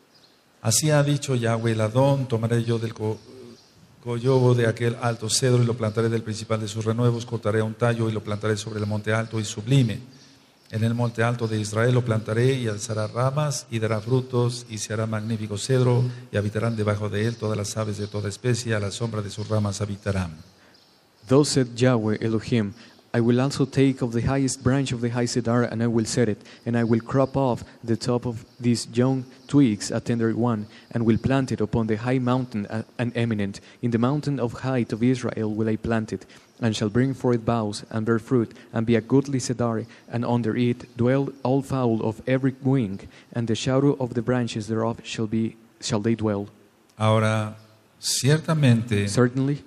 Así ha dicho Yahweh el Adón, tomaré yo del co- collobo de aquel alto cedro y lo plantaré del principal de sus renuevos, cortaré un tallo y lo plantaré sobre el monte alto y sublime. En el monte alto de Israel lo plantaré y alzará ramas y dará frutos y se hará magnífico cedro y habitarán debajo de él todas las aves de toda especie, a la sombra de sus ramas habitarán. Thus said Yahweh Elohim, I will also take of the highest branch of the high cedar, and I will set it, and I will crop off the top of these young twigs, a tender one, and will plant it upon the high mountain uh, and eminent. In the mountain of height of Israel will I plant it, and shall bring forth boughs, and bear fruit, and be a goodly cedar, and under it dwell all fowl of every wing, and the shadow of the branches thereof shall be shall they dwell. Ahora, ciertamente, Certainly,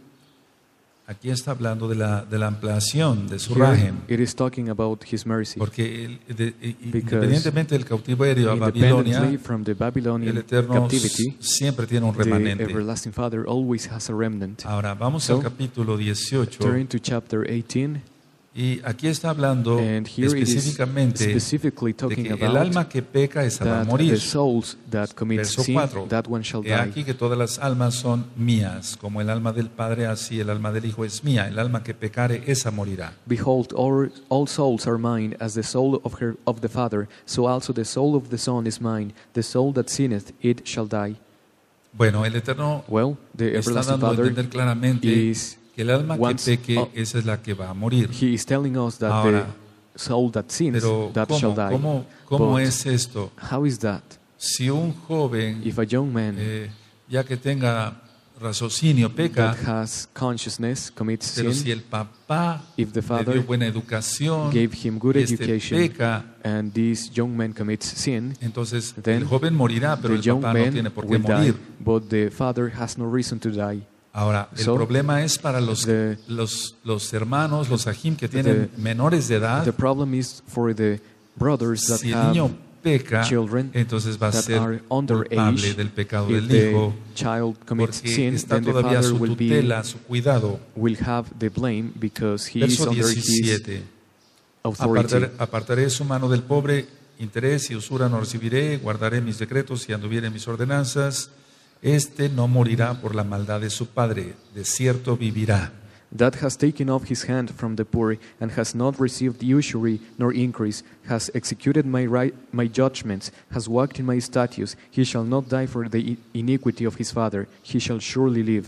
aquí está hablando de la, de la ampliación de su here rajem, it is talking about His mercy. porque el- de- y- y- Because independientemente del cautiverio a Independently Babilonia, from the el Babylonian Eterno captivity, siempre tiene un the remanente. everlasting Father always has a remnant. Ahora, vamos So, al capítulo dieciocho. Turn to chapter eighteen, Y aquí está hablando and here it is específicamente specifically de talking que el about alma que peca, esa va a that morir. the souls that commit Verso sin, cuatro. that one shall He die. aquí que todas las almas son mías, como el alma del Padre, así el alma del Hijo es mía. El alma que pecare, esa morirá. Behold, all, all souls are mine, as the soul of her of the Father, so also the soul of the Son is mine. The soul that sinneth, it shall die. Bueno, el Eterno Well, the está everlasting dando a Father entender claramente is que el alma que once- peque, oh, esa es la que va a morir. He is telling us that Ahora, the soul that sins, Pero that shall ¿cómo, die. cómo, cómo But es esto? how is that? Si un joven, If a young man eh, ya que tenga raciocinio, peca, that has consciousness commits pero si sin, el papá if the le father dio buena educación gave him good y este education, peca, and this young man commits sin, entonces then el joven morirá, pero the el young papá no man tiene por qué will die, morir. but the father has no reason to die. Ahora, el So, problema es para los, the- los, los hermanos, los ajim que tienen the- menores de edad. The problem is for the brothers that Si el have niño peca, children entonces va a that ser are underage. culpable del pecado If del the hijo, child commits porque sin, está then the todavía a father su will be tutela, su cuidado. will have the blame because he is Verso under his diecisiete. authority. Apartaré, apartaré su mano del pobre, interés y usura no recibiré, guardaré mis decretos y anduviere en mis ordenanzas. Este no morirá por la maldad de su padre, de cierto vivirá. That has taken off his hand from the poor, and has not received usury nor increase, has executed my right, my judgments, has walked in my statutes. He shall not die for the i- iniquity of his father. He shall surely live.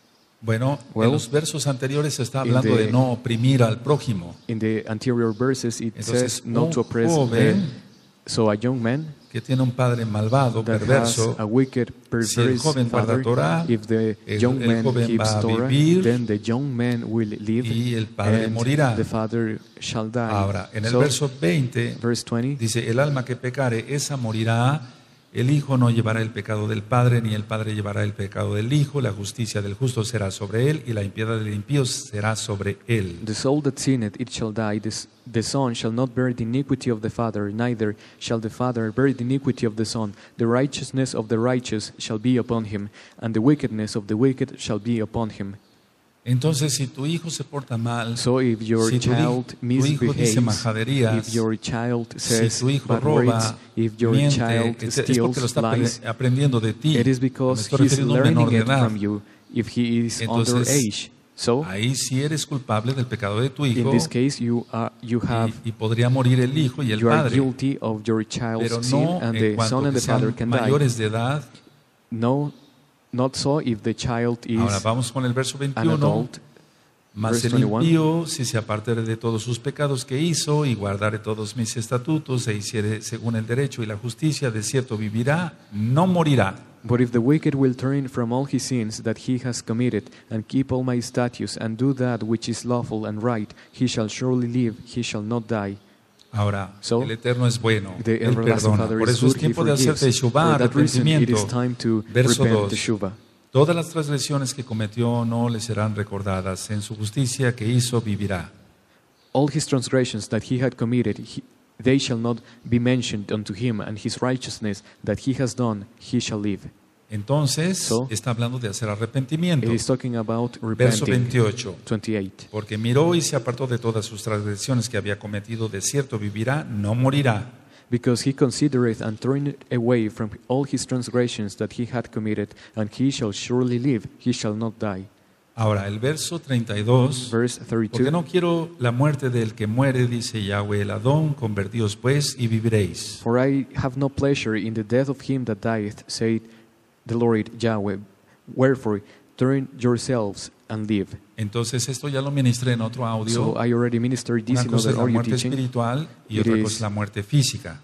Bueno, Well, en los versos anteriores se está in hablando the- de no oprimir al prójimo. In the anterior verses, it Entonces, says not un to oppress joven the, so a young man que tiene un padre malvado, that perverso, has a wicked, si el perverse joven guarda father, Torah, if the el- young el man joven keeps va a Torah, vivir then the young man will live, y el padre and morirá. the father shall die. Ahora, en el So, verso veinte verse twenty, dice, el alma que pecare, esa morirá. El hijo no llevará el pecado del padre, ni el padre llevará el pecado del hijo. La justicia del justo será sobre él, y la impiedad del impío será sobre él. the soul that sinneth, it shall die. This, the son shall not bear the iniquity of the father, neither shall the father bear the iniquity of the son. The righteousness of the righteous shall be upon him, and the wickedness of the wicked shall be upon him. Entonces, si tu hijo se porta mal, So if your si tu, child hijo, tu hijo dice misbehaves, majaderías, if your child si says tu hijo bad words, roba, if your miente, child es es porque lo steals, está lies, apre- aprendiendo de ti. it is Me because estoy he's refiriendo a un menor learning de it edad. from you if he is Entonces, underage. So Ahí sí eres culpable del pecado de tu in hijo this case you are you have y, y podría morir el hijo y el you are padre, guilty of your child's pero sin, no and en the cuanto son and que the father sean can die. mayores de edad. No, not so if the child is Ahora vamos con el verso an veintiuno. adult. Mas Verse el twenty-one. impío, si se apartare de todos sus pecados que hizo y guardare todos mis estatutos e hiciere según el derecho y la justicia, de cierto vivirá, no morirá. But if the wicked will turn from all his sins that he has committed, and keep all my statutes, and do that which is lawful and right, he shall surely live, he shall not die. Ahora, So, el Eterno es bueno, The Él everlasting perdona. Father Por is eso es good, he tiempo de forgives. hacer teshuvah, For that reason, it is arrepentimiento. time to Verso repent, dos. teshuvah. Todas las transgresiones que cometió no le serán recordadas. En su justicia que hizo vivirá. All his transgressions that he had committed, he, they shall not be mentioned unto him, and his righteousness that he has done, he shall live. Entonces, So, está hablando de hacer arrepentimiento. It is talking about Verso repenting. veintiocho. twenty-eight. Porque miró y se apartó de todas sus transgresiones que había cometido, de cierto vivirá, no morirá. Because he considereth and turneth away from all his transgressions that he had committed, and he shall surely live, he shall not die. Ahora, el verso treinta y dos. Verse Porque thirty-two. no quiero la muerte del que muere, dice Yahweh el Adón, convertíos pues y viviréis. For I have no pleasure in the death of him that dieth, saith the Lord Yahweh. Wherefore, turn yourselves and live. Entonces, esto ya lo ministré en otro audio. So I already ministered this Una in cosa other es la audio muerte teaching. espiritual y It otra is- cosa es la muerte física.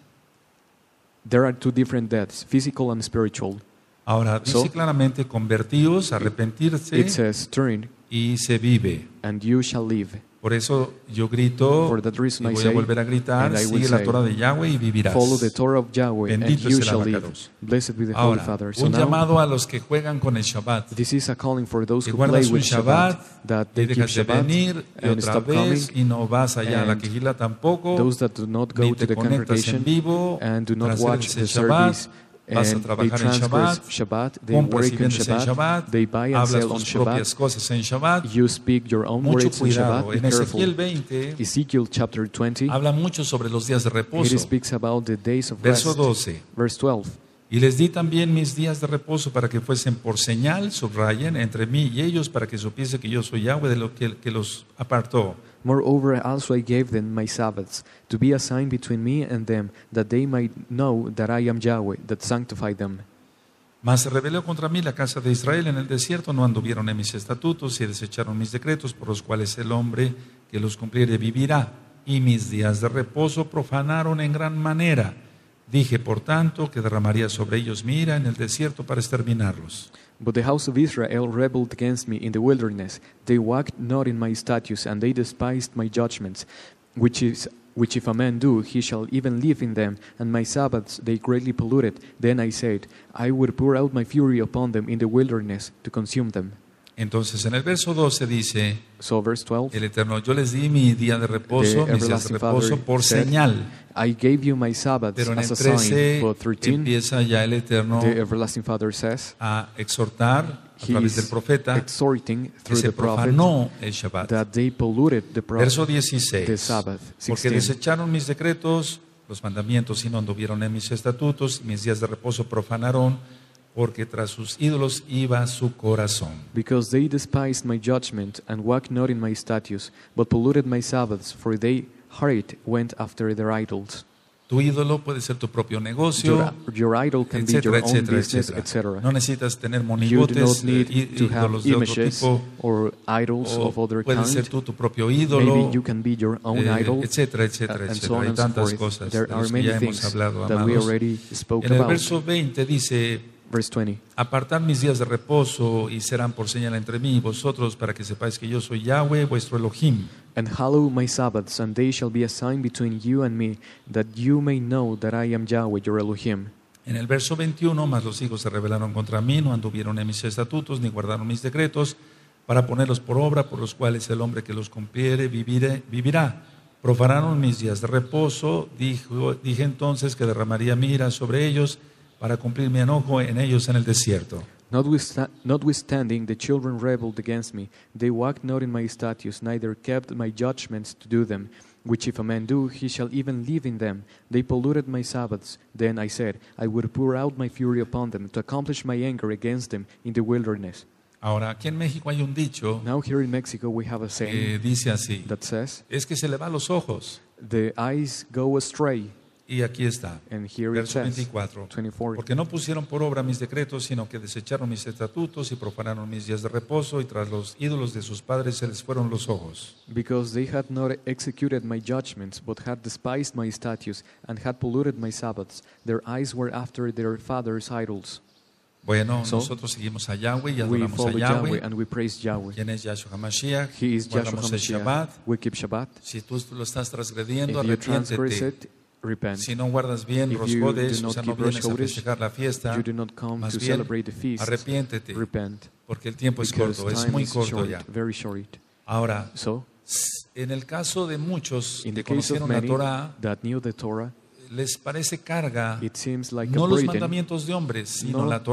There are two different deaths, physical and spiritual. Ahora, dice So, claramente, convertíos, arrepentirse It says, turn y se vive. and you shall live. Por eso yo grito For that y reason I voy a say, volver a gritar, and I will sigue la say, Torah de Yahweh y vivirás. Follow the Torah of Yahweh, and Bendito you es el shall live. abacados. Blessed be the Holy Ahora, Father. So un now, llamado a los que juegan con el Shabbat. this is a calling for those Que who play guardas un with Shabbat, Shabbat that y they keep dejas de Shabbat venir y and otra stop coming. vez y no vas allá a la and quejila tampoco, Those that do not go ni to te the conectas en congregation vivo and do para not hacer watch el the Shabbat, service, vas a and they trabajar en transgress Shabbat, Shabbat, they compras y work in vendes en Shabbat, Shabbat, they buy and hablas sell on tus propias Shabbat, cosas en Shabbat. you speak your own Mucho words in Shabbat, cuidado. be En careful. Ezequiel veinte Ezekiel chapter twenty, habla mucho sobre los días de it reposo. speaks about the days of rest. Verso doce. Verse twelve. Y les di también mis días de reposo para que fuesen por señal, subrayen, entre mí y ellos, para que supiese que yo soy Yahweh de lo que, que los apartó. Moreover, also I gave them my Sabbaths, to be a sign between me and them, that they might know that I am Yahweh, that sanctify them. Mas se rebeló contra mí la casa de Israel en el desierto, no anduvieron en mis estatutos y desecharon mis decretos, por los cuales el hombre que los cumpliere vivirá. Y mis días de reposo profanaron en gran manera. Dije, por tanto, que derramaría sobre ellos mi ira en el desierto para exterminarlos. But the house of Israel rebelled against me in the wilderness. They walked not in my statutes, and they despised my judgments, which is which if a man do, he shall even live in them. And my Sabbaths they greatly polluted. Then I said, I would pour out my fury upon them in the wilderness to consume them. Entonces, en el verso doce dice, So verse twelve, el Eterno, yo les di mi día de reposo, The mis días de everlasting reposo Father por said, señal. I gave you my Sabbaths Pero en el as a sign. trece But thirteen, empieza ya el Eterno the everlasting Father says, a exhortar a he través del is profeta exhorting que through se the prophet profanó el Shabbat. that they polluted the, pro- Verso the dieciséis. Sabbath. Porque sixteen. desecharon mis decretos, los mandamientos, y no anduvieron en mis estatutos, y mis días de reposo profanaron, porque tras sus ídolos iba su corazón. Because they despised my judgment and walked not in my statutes, but polluted my Sabbaths, for they heart went after their idols. Tu ídolo puede ser tu propio negocio, Your, your idol can be your etcétera, own etcétera, business, etcétera. et cetera. No necesitas tener You do monigotes, not need eh, to have ídolos de otro images tipo, or idols o of other puedes ser kind. tú tu propio ídolo, Maybe you can be your own eh, idol, etcétera, etcétera, and so etcétera. on Hay and so tantas forth. cosas There de are las que many ya hemos things hablado, that we amados. already spoke En el about. verso veinte dice, Verse twenty. apartad mis días de reposo y serán por señal entre mí y vosotros para que sepáis que yo soy Yahweh, vuestro Elohim. And hallow my Sabbaths, and they shall be a sign between you and me, that you may know that I am Yahweh, your Elohim. En el verso veintiuno, mas los hijos se rebelaron contra mí, no anduvieron en mis estatutos, ni guardaron mis decretos, para ponerlos por obra, por los cuales el hombre que los cumpliere vivire, vivirá. Profanaron mis días de reposo, dijo, dije entonces que derramaría mi ira sobre ellos, para cumplir mi enojo en ellos en el desierto. Notwithsta- Notwithstanding, the children rebelled against me. They walked not in my statutes, neither kept my judgments to do them. Which if a man do, he shall even live in them. They polluted my Sabbaths. Then I said, I would pour out my fury upon them, to accomplish my anger against them in the wilderness. Ahora, aquí en México hay un dicho Now here in Mexico we have a que saying dice así, that says, es que se le va los ojos. the eyes go astray. Y aquí está, And here it verso says, veinticuatro. twenty-four. Porque no pusieron por obra mis decretos, sino que desecharon mis estatutos y profanaron mis días de reposo, y tras los ídolos de sus padres se les fueron los ojos. Because they had not executed my judgments, but had despised my statutes, and had polluted my Sabbaths. Their eyes were after their fathers' idols. Bueno, So, nosotros seguimos a Yahweh y We adoramos a follow Yahweh, Yahweh and we praise Yahweh. quien es Yahshua HaMashiach. He is Yahshua Guardamos el Shabbat. HaMashiach. We keep Shabbat. Si tú lo estás transgrediendo, If you transgress arrepiéntete. it, repent. Si no guardas bien If Rosh you Chodesh, do o not sea, no keep Rosh vienes a Chodesh, festejar la fiesta, You do not come más to bien, celebrate the feast. arrepiéntete, Repent. porque el tiempo es Because corto, es time muy is corto short, ya. very short. Ahora, So, en el caso de muchos in que the case of conocieron la many Torah, that knew the Torah, les parece carga it seems like no a los burden, mandamientos de hombres, sino No. la Torah.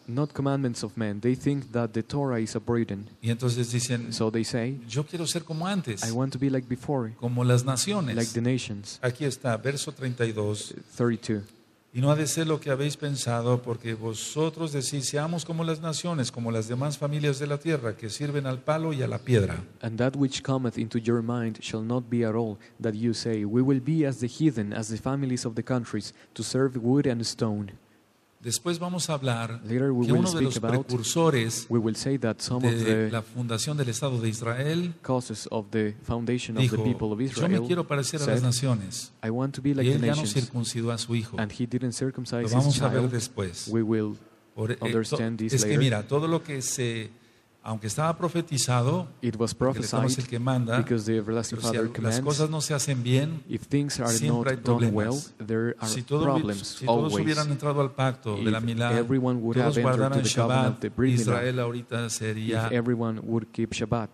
not commandments of men. They think that the Torah is a burden. Y entonces dicen, So they say, yo quiero ser como antes, I want to be like before, como las like naciones. the nations. Aquí está, verso treinta y dos. thirty-two. Y no ha de ser lo que habéis pensado, porque vosotros decís, seamos como las naciones, como las demás familias de la tierra, que sirven al palo y a la piedra. And that which cometh into your mind shall not be at all that you say, we will be as the heathen, as the families of the countries, to serve wood and stone. Después vamos a hablar Later we que will uno de los speak about, precursores we will say that some of de the la fundación del Estado de Israel causes of the foundation of dijo, the people of yo me Israel quiero parecer a las said, naciones. I want to be Y like the él ya no nations. circuncidó a su hijo. And he didn't Lo circumcise his vamos a ver child. después. We will Por- eh, to- understand this es que later. mira, todo lo que se, aunque estaba profetizado, It was porque el Eterno es el prophesied que manda, because the everlasting pero si Father las commands. cosas no se hacen bien, If things are siempre hay not done well, problemas. there are si, todo hubi- problems si todos always. hubieran entrado al pacto de la If Milá, everyone would todos have entered guardaran to the covenant Shabbat, of the Brit Milah, Israel ahorita sería If everyone would keep Shabbat,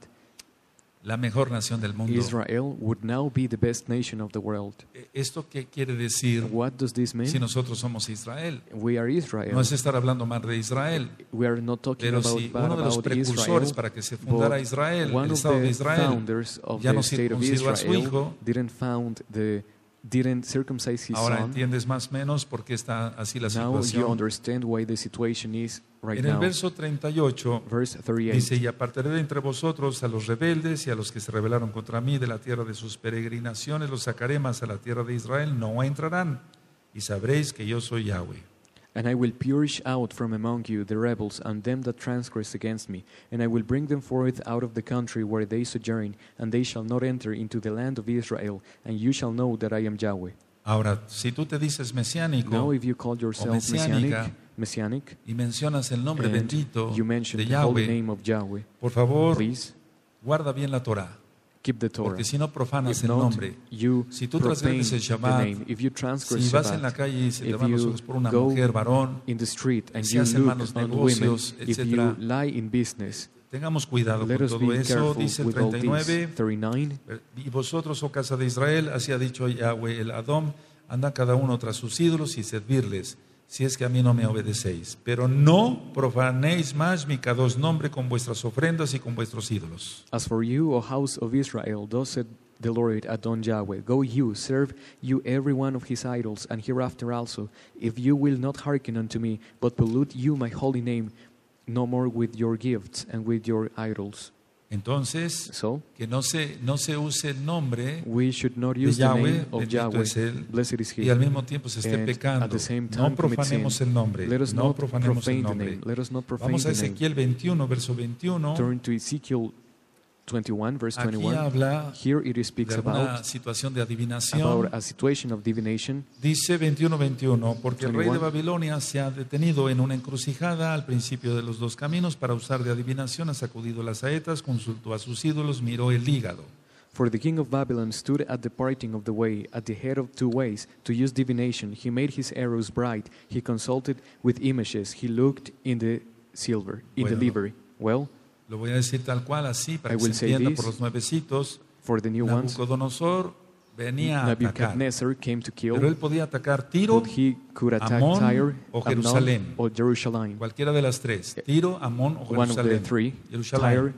la mejor nación del mundo. Israel would now be the best nation of the world. ¿Esto qué quiere decir What does this mean? si nosotros somos Israel? We are Israel. No es estar hablando mal de Israel, We are not talking pero about si bad uno de los about precursores Israel, para que se fundara but Israel, one el of Estado de the Israel, founders of ya the no state of circuncidó a su Israel hijo, didn't found the didn't circumcise his ahora son. entiendes más o menos por qué está así la Now you situación. understand why the situation is right En el now. verso treinta y ocho Verse thirty-eight. dice, y apartaré de entre vosotros a los rebeldes y a los que se rebelaron contra mí de la tierra de sus peregrinaciones, los sacaré, mas a la tierra de Israel no entrarán, y sabréis que yo soy Yahweh. And I will purge out from among you the rebels and them that transgress against me, and I will bring them forth out of the country where they sojourn, and they shall not enter into the land of Israel, and you shall know that I am Yahweh. Ahora, si tú te dices mesiánico Now if you call yourself mesiánica, messianic, messianic, y mencionas el nombre and bendito you mention de the holy Yahweh, name of Yahweh, por favor, please guarda bien la Torah, keep the Torah. porque si no profanas If el not, nombre. you Si tú profane transgredes el the Shabbat, name. If you transgress Si vas en la Shabbat, calle y se te if van los you ojos por una go mujer, varón, in the street and si you hacen look malos on women, negocios, if you etcétera, lie in business, tengamos cuidado let con us todo be eso. careful Dice el with all treinta y this. nueve, thirty-nine. y vosotros, oh casa de Israel, así ha dicho Yahweh el Adón, anda cada uno tras sus ídolos y servirles, si es que a mí no me obedecéis. Pero no profanéis más mi kadosh nombre con vuestras ofrendas y con vuestros ídolos. As for you, O house of Israel, thus said the Lord Adon Yahweh, go you, serve you every one of his idols, and hereafter also, if you will not hearken unto me, but pollute you my holy name, no more with your gifts and with your idols. Entonces, So, que no se, no se use el nombre we should not de use the Yahweh, name of bendito Yahweh, es Él, blessed is y he, al mismo tiempo se esté and pecando. at the same No time commit profanemos sin. el nombre. Let us No not profanemos profane el the nombre. name. Let us not profane Vamos a the name. Ezequiel veintiuno, verso veintiuno. Turn to Ezekiel twenty-one, verse Aquí twenty-one. habla Here it de speaks alguna about, situación de adivinación. about a situation of divination. Dice veintiuno veintiuno, porque el rey de veintiuno. Babilonia se ha detenido en una encrucijada al principio de los dos caminos para usar de adivinación, ha sacudido las saetas, consultó a sus ídolos, miró el hígado. For the king of Babylon stood at the parting of the way, at the head of two ways, to use divination. He made his arrows bright. He consulted with images. He looked in the silver, in Bueno. the livery. Well, Lo voy a decir tal cual, así, para I que will se say entienda this por los nuevecitos. for the new ones, Nabucodonosor venía a atacar, Nebuchadnezzar came to kill, pero él podía atacar Tiro, but he could attack Amón Tyre, o Amnon, Jerusalén. or Jerusalem. cualquiera de las tres, Tiro, Amón o One of the Jerusalén. three, Jerusalén. Tyre,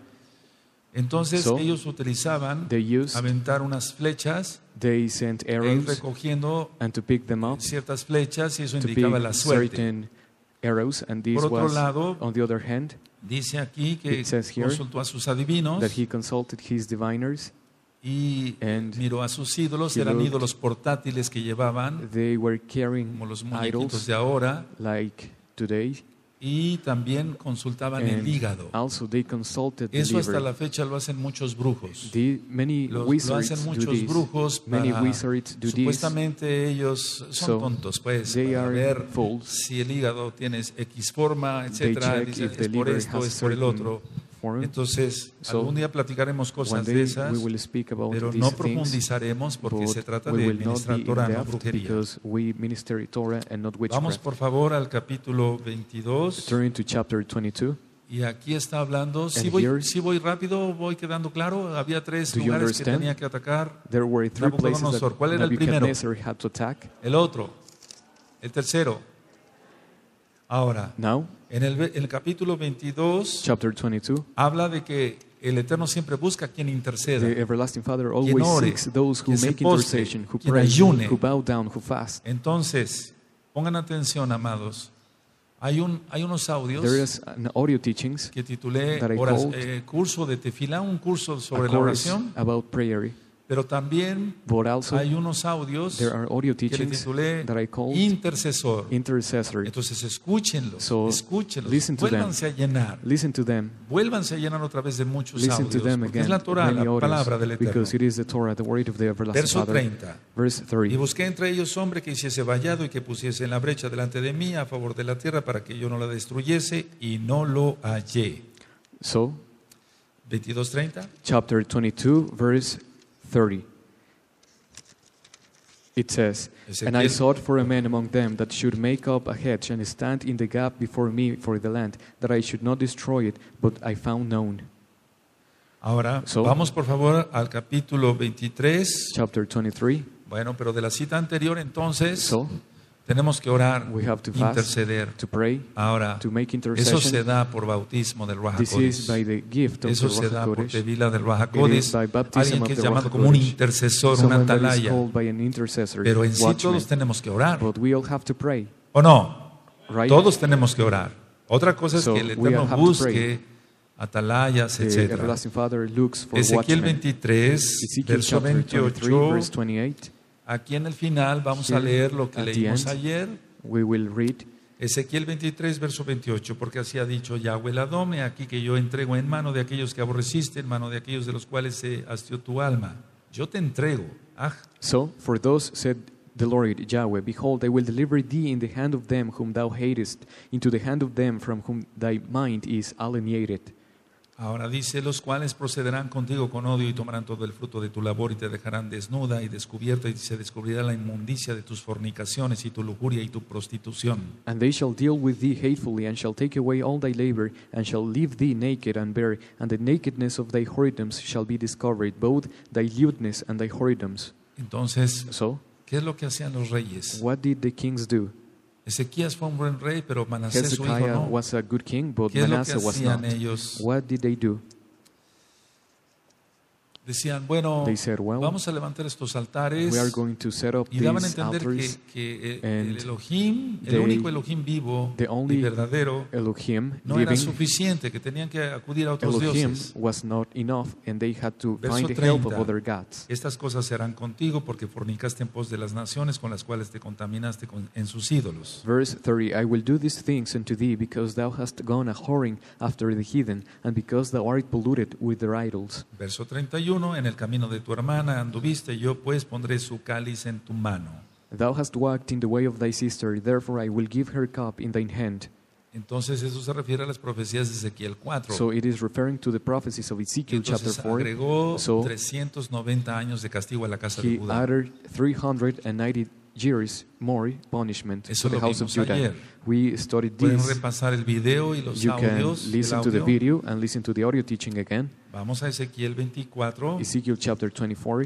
Entonces So, ellos utilizaban they used, aventar unas flechas, they sent e ir arrows, recogiendo and to pick them up, ciertas flechas, y eso to indicaba pick la suerte. certain arrows, and this Por otro was, lado, on the other hand, dice aquí que It says here consultó a sus adivinos that he consulted his diviners, y and miró a sus ídolos, he eran looked. ídolos portátiles que llevaban, they were carrying como los muñequitos idols de ahora, like today, y también consultaban el and hígado. also they consulted the Eso hasta liver. la fecha lo hacen muchos brujos. The, many Lo, lo wizards hacen do muchos this. brujos Many para, wizards do this. supuestamente ellos son So, tontos, pues, they para are ver fools. si el hígado tiene X forma, They etcétera. check Dicen, if the es por liver esto, has es por el certain otro. form. Entonces, So, algún día platicaremos One cosas de day esas, we will speak about pero these no things, profundizaremos porque but se trata we de will not ministrar be in Torah, no depth brujería. because we minister Torah and not Vamos witchcraft. por favor al capítulo veintidós. Turn to chapter twenty-two. Y aquí está hablando, si And voy, here- si voy rápido, voy quedando claro, había tres Do you lugares que understand? tenía que atacar. There were three places Nabucodonosor. that ¿Cuál era el primero? Nebuchadnezzar had to attack. El otro, el tercero. Ahora, Now, en el, ve- en el capítulo veintidós chapter twenty-two, habla de que el Eterno siempre busca quien interceda, the everlasting Father quien always ore, seeks those who quien se make postre, intercession, who quien pray, ayune. who bow down, who fast. Entonces, pongan atención, amados. Hay, un, hay unos audios There is an audio teachings, que titulé that I oras- called eh, curso de tefilá, un curso a sobre la course oración, about prayer, pero también but also hay unos audios there are audio que le teachings titulé that I called intercesor. intercessory. Entonces escúchenlos, So, escúchenlos, listen to them. vuélvanse a llenar, Listen to them. vuélvanse a llenar otra vez de muchos Listen to audios, them porque again. es la Torah, Many la palabra del audios, Eterno. because it is the Torah, the word of the everlasting Verso Father. treinta. Verse Y three. busqué entre ellos hombre que hiciese vallado y que pusiese en la brecha delante de mí a favor de la tierra para que yo no la destruyese, y no lo hallé. So, veintidós treinta. chapter twenty-two, verse thirty. It says, "And I Ezequiel- sought for a man among them that should make up a hedge and stand in the gap before me for the land, that I should not destroy it, but I found none." Ahora, So- vamos por favor al capítulo veintitrés. Chapter twenty-three. Bueno, pero de la cita anterior entonces So, tenemos que orar, we have to fast, interceder. to pray, Ahora, to make eso intercession. se da por bautismo del Ruach This is by HaKodesh. the gift of Eso the se da Ruach por HaKodesh. Tevila del Ruach It is HaKodesh. by baptism Alguien of que es the llamado Ruach como un HaKodesh. intercesor, un Someone that is atalaya. called by an intercessor, Pero en sí watchman. todos tenemos que orar. But we all have to pray, ¿O no? right? Todos tenemos que orar. Otra cosa es So, que el we Eterno have to busque atalayas, The etcétera. everlasting Father looks for Ezequiel watchmen. veintitrés, Ezekiel verso chapter twenty-three, veintiocho. verse twenty-eight. Aquí en el final vamos a Here, leer lo que at the leímos end. ayer. We will read Ezequiel veintitrés, verso veintiocho, porque así ha dicho Yahweh el Adón, he aquí que yo entrego en mano de aquellos que aborreciste, en mano de aquellos de los cuales se hastió tu alma. Yo te entrego. Ah, So, for those said the Lord Yahweh, behold, I will deliver thee in the hand of them whom thou hatest, into the hand of them from whom thy mind is alienated. ahora dice, los cuales procederán contigo con odio y tomarán todo el fruto de tu labor y te dejarán desnuda y descubierta y se descubrirá la inmundicia de tus fornicaciones y tu lujuria y tu prostitución. And they shall deal with thee hatefully, and shall take away all thy labor, and shall leave thee naked and bare, and the nakedness of thy whoredoms shall be discovered, both thy lewdness and thy whoredoms. Entonces, So, ¿qué es lo que hacían los reyes? what did the kings do? Ezequías fue un buen rey, pero Manasés su hijo Hezekiah no. was a good king, but ¿Qué es lo que Manasseh was hacían not. ellos? What did they do? Decían, bueno, They said, well, vamos a levantar estos altares. we are going to set up Y daban a these entender altars. que, que el, and el Elohim, el they- único Elohim vivo the only y verdadero, Elohim, no era living suficiente, que tenían que acudir a otros Elohim dioses. was not enough, and they had to Verso find the help of treinta. other gods. Estas cosas serán contigo porque fornicaste en pos de las naciones con las cuales te contaminaste con- en sus ídolos. Verse thirty, I will do these things unto thee, because thou hast gone a whoring after the heathen, and because thou art polluted with their idols. Verso treinta y uno, en el camino de tu hermana anduviste, yo pues pondré su cáliz en tu mano. Thou hast walked in the way of thy sister, therefore I will give her cup in thine hand. Entonces eso se refiere a las profecías de Ezequiel cuatro. So it is referring to the prophecies of Ezekiel chapter Entonces four. agregó So trescientos noventa años de castigo a la casa de he Judá. added three hundred ninety years more punishment Eso to the lo house of vimos Judah. ayer. We studied Pueden this. repasar el video y los You can audios del listen to the audio. video and listen to the audio teaching again. Vamos a Ezequiel veinticuatro Ezekiel chapter twenty-four.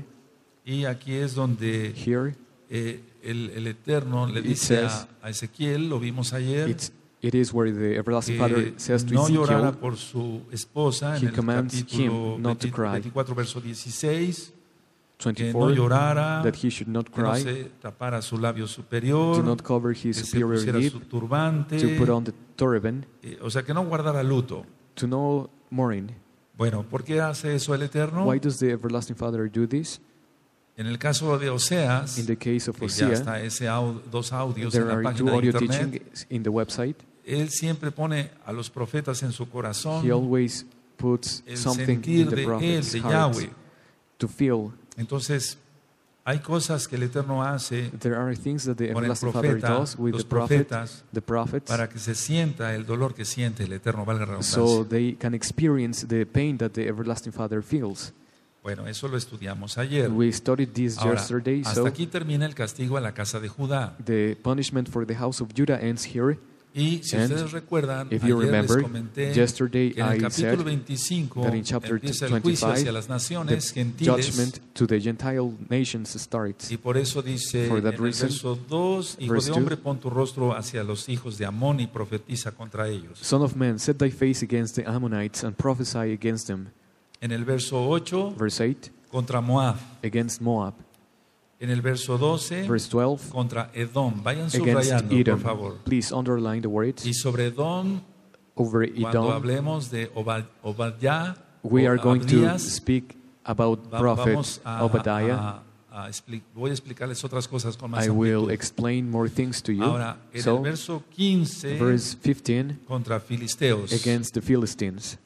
y aquí es donde Here eh, el, el Eterno le It dice a, says- a Ezequiel, lo vimos ayer, it's, it is where the everlasting que Father says to no llorara Ezekiel, por su esposa He en el commands capítulo him not to veinte cry. veinticuatro, verso dieciséis, que no twenty-four, llorara, that he should not que no cry, se tapara su labio do superior, not cover que his se superior pusiera lip, su turbante, to put on the turban, eh, o sea, que no guardara luto. to no mourning. Bueno, ¿por qué hace eso el Eterno? Why does the everlasting Father do this? En el caso de Oseas, In the case of que ya Hosea, está ese au- dos audios en there la are two página de audio internet, teachings in the website. él siempre pone a los profetas en su corazón He always puts el something sentir in the de él, prophet's de heart Yahweh. to feel. Entonces, hay cosas que el Eterno hace There are things that the con el everlasting Father profeta, does with los the prophet, profetas, the prophets, para que se sienta el dolor que siente el Eterno, valga la so redundancia. they can experience the pain that the everlasting Father feels. Bueno, eso lo estudiamos ayer. We studied this Ahora, yesterday, hasta so aquí termina el castigo a la casa de Judá. the punishment for the house of Judah ends here. Y si And ustedes recuerdan, if you ayer remember, les comenté yesterday que en el I capítulo said veinticinco that in chapter empieza el juicio hacia twenty-five, las the naciones gentiles. judgment to the Gentile nations starts. Y por eso dice For en that el reason, verso dos, hijo verse de two, hombre, pon tu rostro hacia los hijos de Amón y profetiza contra ellos. Son of man, set thy face against the Ammonites and prophesy against them. En el verso ocho, Verse eight, contra Moab. against Moab. En el verso doce, Verse twelve, contra Edom. Vayan against subrayando, por Edom. favor. Please underline the words. Y sobre Edom, Over cuando Edom, hablemos de Obad- Obadiah, we o are going to Abdías, speak about va- Prophet vamos a, Obadiah. a- a expli- voy a explicarles otras cosas con más I will amplitud. explain more things to you. Ahora, en So, el verso quince, verse fifteen, contra filisteos. against the Philistines.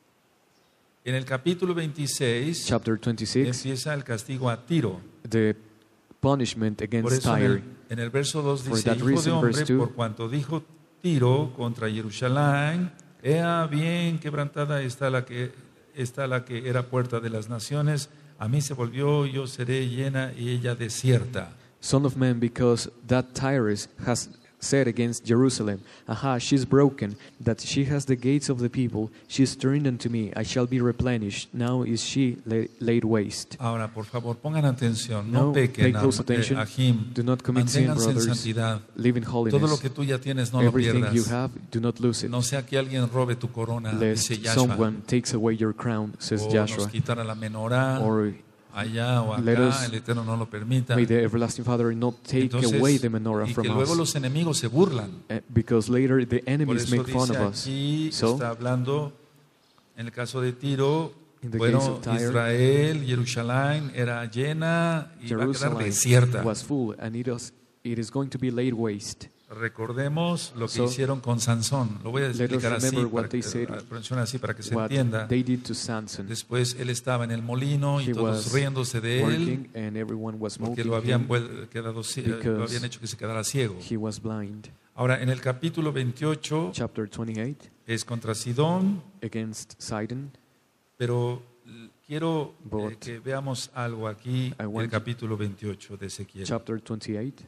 En el capítulo veintiséis, Chapter twenty-six, empieza el castigo a Tiro. the punishment Por against eso en Tyre. el, en el verso dos For dice, that hijo de reason, hombre, verse two, por cuanto dijo Tiro contra Jerusalén, ea bien quebrantada está la que está la que era puerta de las naciones, a mí se volvió, yo seré llena y ella desierta. Son of man, because that Tyrus has said against Jerusalem, aha, she is broken, that she has the gates of the people, she is turned unto me, I shall be replenished, now is she la- laid waste. Ahora, por favor, pongan atención, no No, pequen, pay close a- attention. eh, Ahim, Do not commit sin, manténganse en brothers. santidad. Live in Todo lo holiness. que tú ya tienes no lo Everything you pierdas. have, do not lose it, No sea que alguien robe tu corona, lest dice Yahshua, someone takes away your crown, says o nos Joshua. quitara la menorá, Or allá o let acá, us- el Eterno no lo permita. may the everlasting Father not take Entonces, away the menorah y from que luego us. los enemigos se burlan. Eh, Because later the Por enemies eso make fun dice of us. aquí, So, está hablando, en el caso de Tiro, In the bueno, case of Tyre, Israel, Jerusalén era llena y va a quedar Jerusalem desierta. was full, and it is, it is going to be laid waste. Recordemos lo que So, hicieron con Sansón. Lo voy a let us explicar así, remember para what they que, said, menciona así para que se What entienda. they did to Samson. Después él estaba en el molino y He todos was riéndose de él working, and everyone was porque mocking lo habían, him. vuel- quedado, cie- lo because habían hecho que se quedara ciego. He was blind. Ahora, en el capítulo veintiocho Chapter twenty-eight, es contra Sidón, against Sidon. pero l- quiero eh, But que veamos algo aquí I en want el capítulo veintiocho de Ezequiel. Chapter twenty-eight,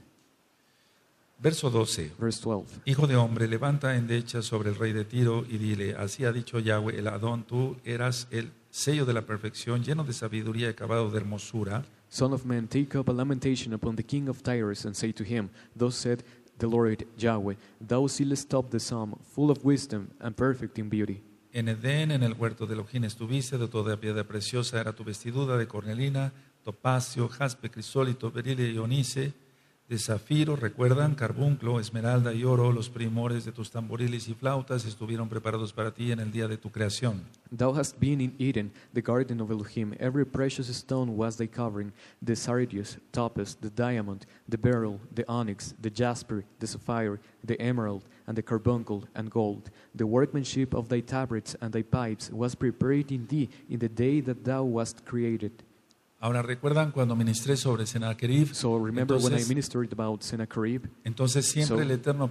Verso doce. verse twelve. Hijo de hombre, levanta endecha sobre el rey de Tiro y dile, así ha dicho Yahweh el Adón, tú eras el sello de la perfección, lleno de sabiduría y acabado de hermosura. Son of man, take up a lamentation upon the king of Tyrus, and say to him, Thus said the Lord Yahweh, Thou sealest up the psalm, full of wisdom and perfect in beauty. En Edén, en el huerto de Elohim estuviste, de toda piedra preciosa era tu vestidura, de cornelina, topacio, jaspe, crisólito, berilo y onice, de zafiro, recuerdan, carbunclo, esmeralda y oro, los primores de tus tamboriles y flautas estuvieron preparados para ti en el día de tu creación. Thou hast been in Eden, the garden of Elohim. Every precious stone was thy covering, the sardius, topaz, the diamond, the beryl, the onyx, the jasper, the sapphire, the emerald, and the carbuncle, and gold. The workmanship of thy tabrets and thy pipes was prepared in thee in the day that thou wast created. Ahora, ¿recuerdan cuando ministré sobre Sennacherib? So remember when I Entonces, ministered about Sennacherib, entonces siempre So, el Eterno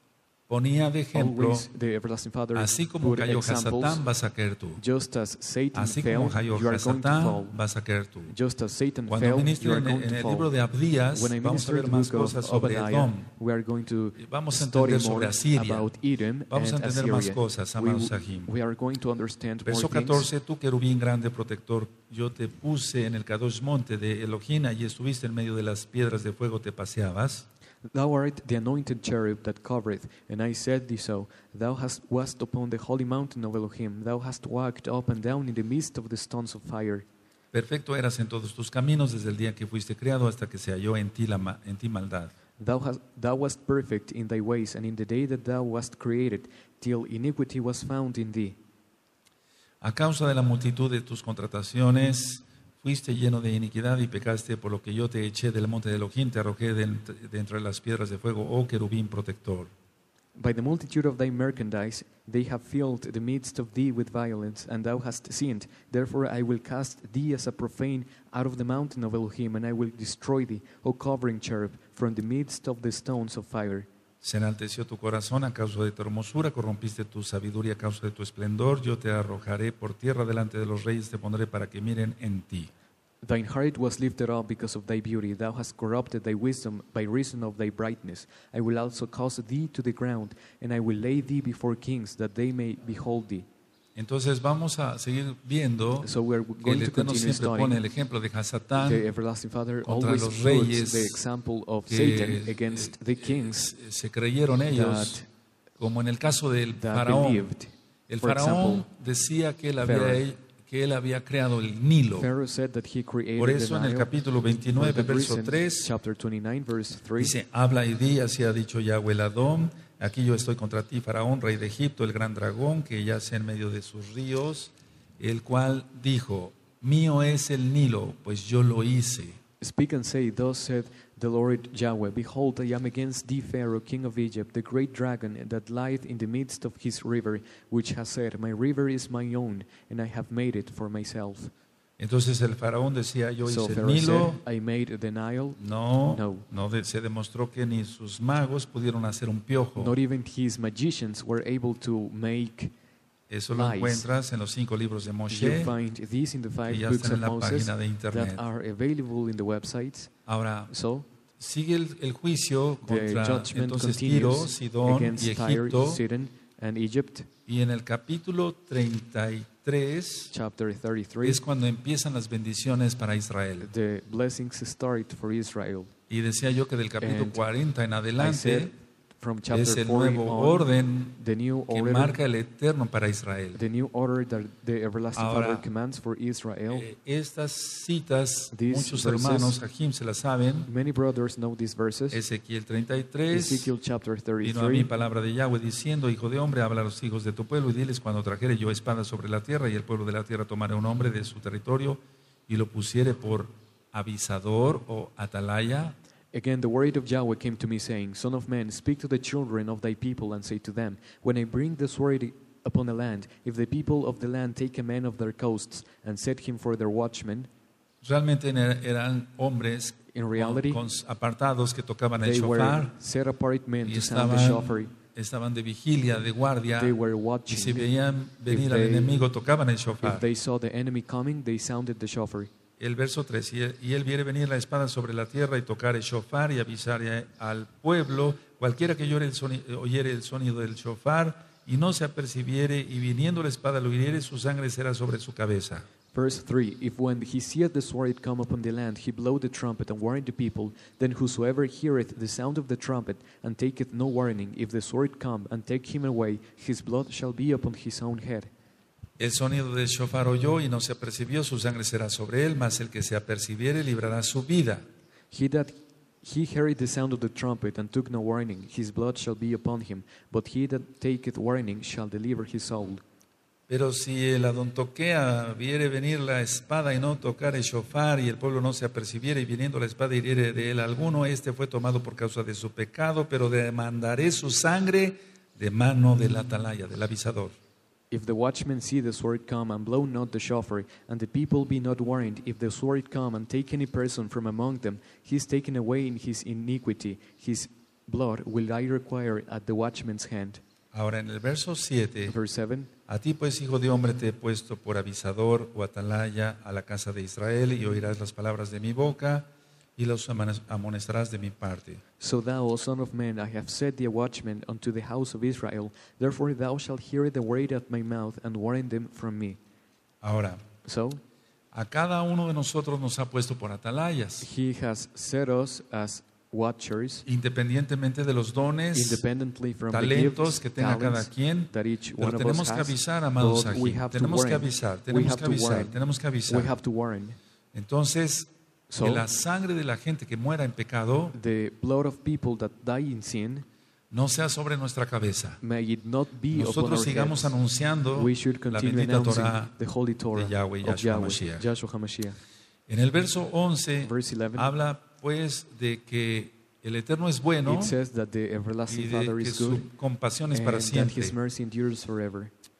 ponía de ejemplo, always the everlasting Father así como put cayó examples, Hasatán, vas a caer tú. just as Satan Así fell, como cayó you are going to Hasatán, fall. vas a caer tú. Just as Satan Cuando fell, you ministre are en, going en to el fall. libro de Abdías, When I vamos a minister ver the más book cosas of sobre Obadiah, Edom. we are going to Y vamos a study entender sobre more Asiria. about Edom Vamos a and entender más Assyria. cosas, We, amados Sahim. we are going to understand more Verso things. catorce, tú querubín grande protector, yo te puse en el Kadosh monte de Elohim, y estuviste en medio de las piedras de fuego, te paseabas. Thou art the anointed cherub that covereth, and I said thee so. Thou hast wast upon the holy mountain of Elohim. Thou hast walked up and down in the midst of the stones of fire. Perfecto eras en todos tus caminos desde el día que fuiste creado hasta que se halló en ti, la ma- en ti maldad. Thou, hast, thou wast perfect in thy ways, and in the day that thou wast created, till iniquity was found in thee. A causa de la multitud de tus contrataciones, fuiste lleno de iniquidad y pecaste, por lo que yo te eché del monte de Elohim, te arrojé de, ent- de entre las piedras de fuego, oh querubín protector. By the multitude of thy merchandise, they have filled the midst of thee with violence, and thou hast sinned. Therefore I will cast thee as a profane out of the mountain of Elohim, and I will destroy thee, O covering cherub, from the midst of the stones of fire. Se enalteció tu corazón a causa de tu hermosura, corrompiste tu sabiduría a causa de tu esplendor. Yo te arrojaré por tierra delante de los reyes, te pondré para que miren en ti. Thine heart was lifted up because of thy beauty. Thou hast corrupted thy wisdom by reason of thy brightness. I will also cause thee to the ground, and I will lay thee before kings, that they may behold thee. Entonces vamos a seguir viendo So we are que el going to Eterno continue siempre pone el studying. ejemplo de Hasatán, The everlasting Father contra always los puts reyes the example of que Satan against the kings se, se creyeron ellos, como en el caso del that faraón. believed. El For faraón example, decía que él, había, Pharaoh. que él había creado el Nilo. Pharaoh said that he created Por eso the en el Nile. capítulo veintinueve, For that verso reason, tres, chapter twenty-nine, verse three, dice, habla y di, así ha dicho Yahweh el Adón, aquí yo estoy contra ti, faraón, rey de Egipto, el gran dragón que yace en medio de sus ríos, el cual dijo, mío es el Nilo, pues yo lo hice. Speak and say, thus said the Lord Yahweh, behold, I am against thee, Pharaoh, king of Egypt, the great dragon that lieth in the midst of his river, which has said, my river is my own, and I have made it for myself. Entonces el faraón decía, yo So hice el Pharaoh Nilo. said, I made the Nile. No, No. no de- se demostró que ni sus magos pudieron hacer un piojo. Not even his magicians were able to make. Eso lo lies. encuentras en los cinco libros de You Moshe. find these in the five que ya books están of en la Moses página de internet. that are available in the websites. Ahora, So sigue el, el juicio the contra judgment entonces Tiro, continues Sidón against y Tyre, Egipto. Sidon, and Egypt. Y en el capítulo treinta y tres Chapter thirty-three. es cuando empiezan las bendiciones para Israel. The blessings start for Israel. Y decía yo que del capítulo And cuarenta en I said, adelante from es chapter el forty nuevo on, orden the new que order, marca el Eterno para Israel. the new order that the everlasting Ahora, Father commands for Israel. Eh, estas citas, These muchos verses, hermanos, Jajim se las saben. Many brothers know these verses. Ezequiel treinta y tres. Ezekiel chapter Vino a mí thirty-three. palabra de Yahweh diciendo, hijo de hombre, habla a los hijos de tu pueblo y diles cuando trajere yo espada sobre la tierra y el pueblo de la tierra tomare un hombre de su territorio y lo pusiere por avisador o atalaya. Again, the word of Yahweh came to me, saying, Son of man, speak to the children of thy people, and say to them, When I bring the sword upon a land, if the people of the land take a man of their coasts, and set him for their watchman, Realmente eran hombres in reality, con, con apartados que tocaban el they were shofar set apart men y to sound the estaban, shofar. estaban de vigilia, de guardia, They were y watching. si veían venir If al they- enemigo tocaban el If shofar. they saw the enemy coming, they sounded the shofar. El verso tres, y él, y él viere venir la espada sobre la tierra y tocar el shofar y avisar al pueblo, cualquiera que oyere el, soni- oyere el sonido del shofar y no se apercibiere y viniendo la espada lo hiriere, su sangre será sobre su cabeza. Verse three, If when he seeth the sword come upon the land, he blow the trumpet and warn the people, then whosoever heareth the sound of the trumpet and taketh no warning, if the sword come and take him away, his blood shall be upon his own head. El sonido del shofar oyó y no se apercibió, su sangre será sobre él, mas el que se apercibiere librará su vida. He that he heard the sound of the trumpet and took no warning, his blood shall be upon him, but he that taketh warning shall deliver his soul. Pero si el adontoquea viere venir la espada y no tocar el shofar y el pueblo no se apercibiere y viniendo la espada hiriere de él alguno, este fue tomado por causa de su pecado, pero demandaré su sangre de mano del atalaya, del avisador. If the watchmen see the sword come and blow not the shofar, and the people be not warned, if the sword come and take any person from among them, he is taken away in his iniquity. His blood will I require at the watchman's hand. Ahora en el verso siete, Verse seven. a ti pues hijo de hombre te he puesto por avisador o atalaya a la casa de Israel y oirás las palabras de mi boca y los amonestarás de mi parte. So thou, O son of man, I have set thee a watchman unto the house of Israel. Therefore thou shalt hear the word at my mouth and warn them from me. Ahora, So a cada uno de nosotros nos ha puesto por atalayas, he has set us as watchers, independientemente de los dones, independently from the talentos gifts, que tenga cada talents quien. that each Pero one of tenemos us que has. avisar, amados But we aquí. have to Tenemos que warn. avisar, We tenemos have que to avisar, warn. tenemos que We avisar. have to warn. Entonces, So, que la sangre de la gente que muera en pecado the blood of people that die in sin, no sea sobre nuestra cabeza. may it not be upon Nosotros our sigamos heads. anunciando We should la continue bendita announcing Torah. the Holy Torah de Yahweh, of Yahshua Yahweh, Mashiach. Yahshua HaMashiach. En el verso once Verse eleven, habla pues de que el Eterno es bueno it says that the y everlasting de Father que is good su compasión es and para that siempre. His mercy endures forever.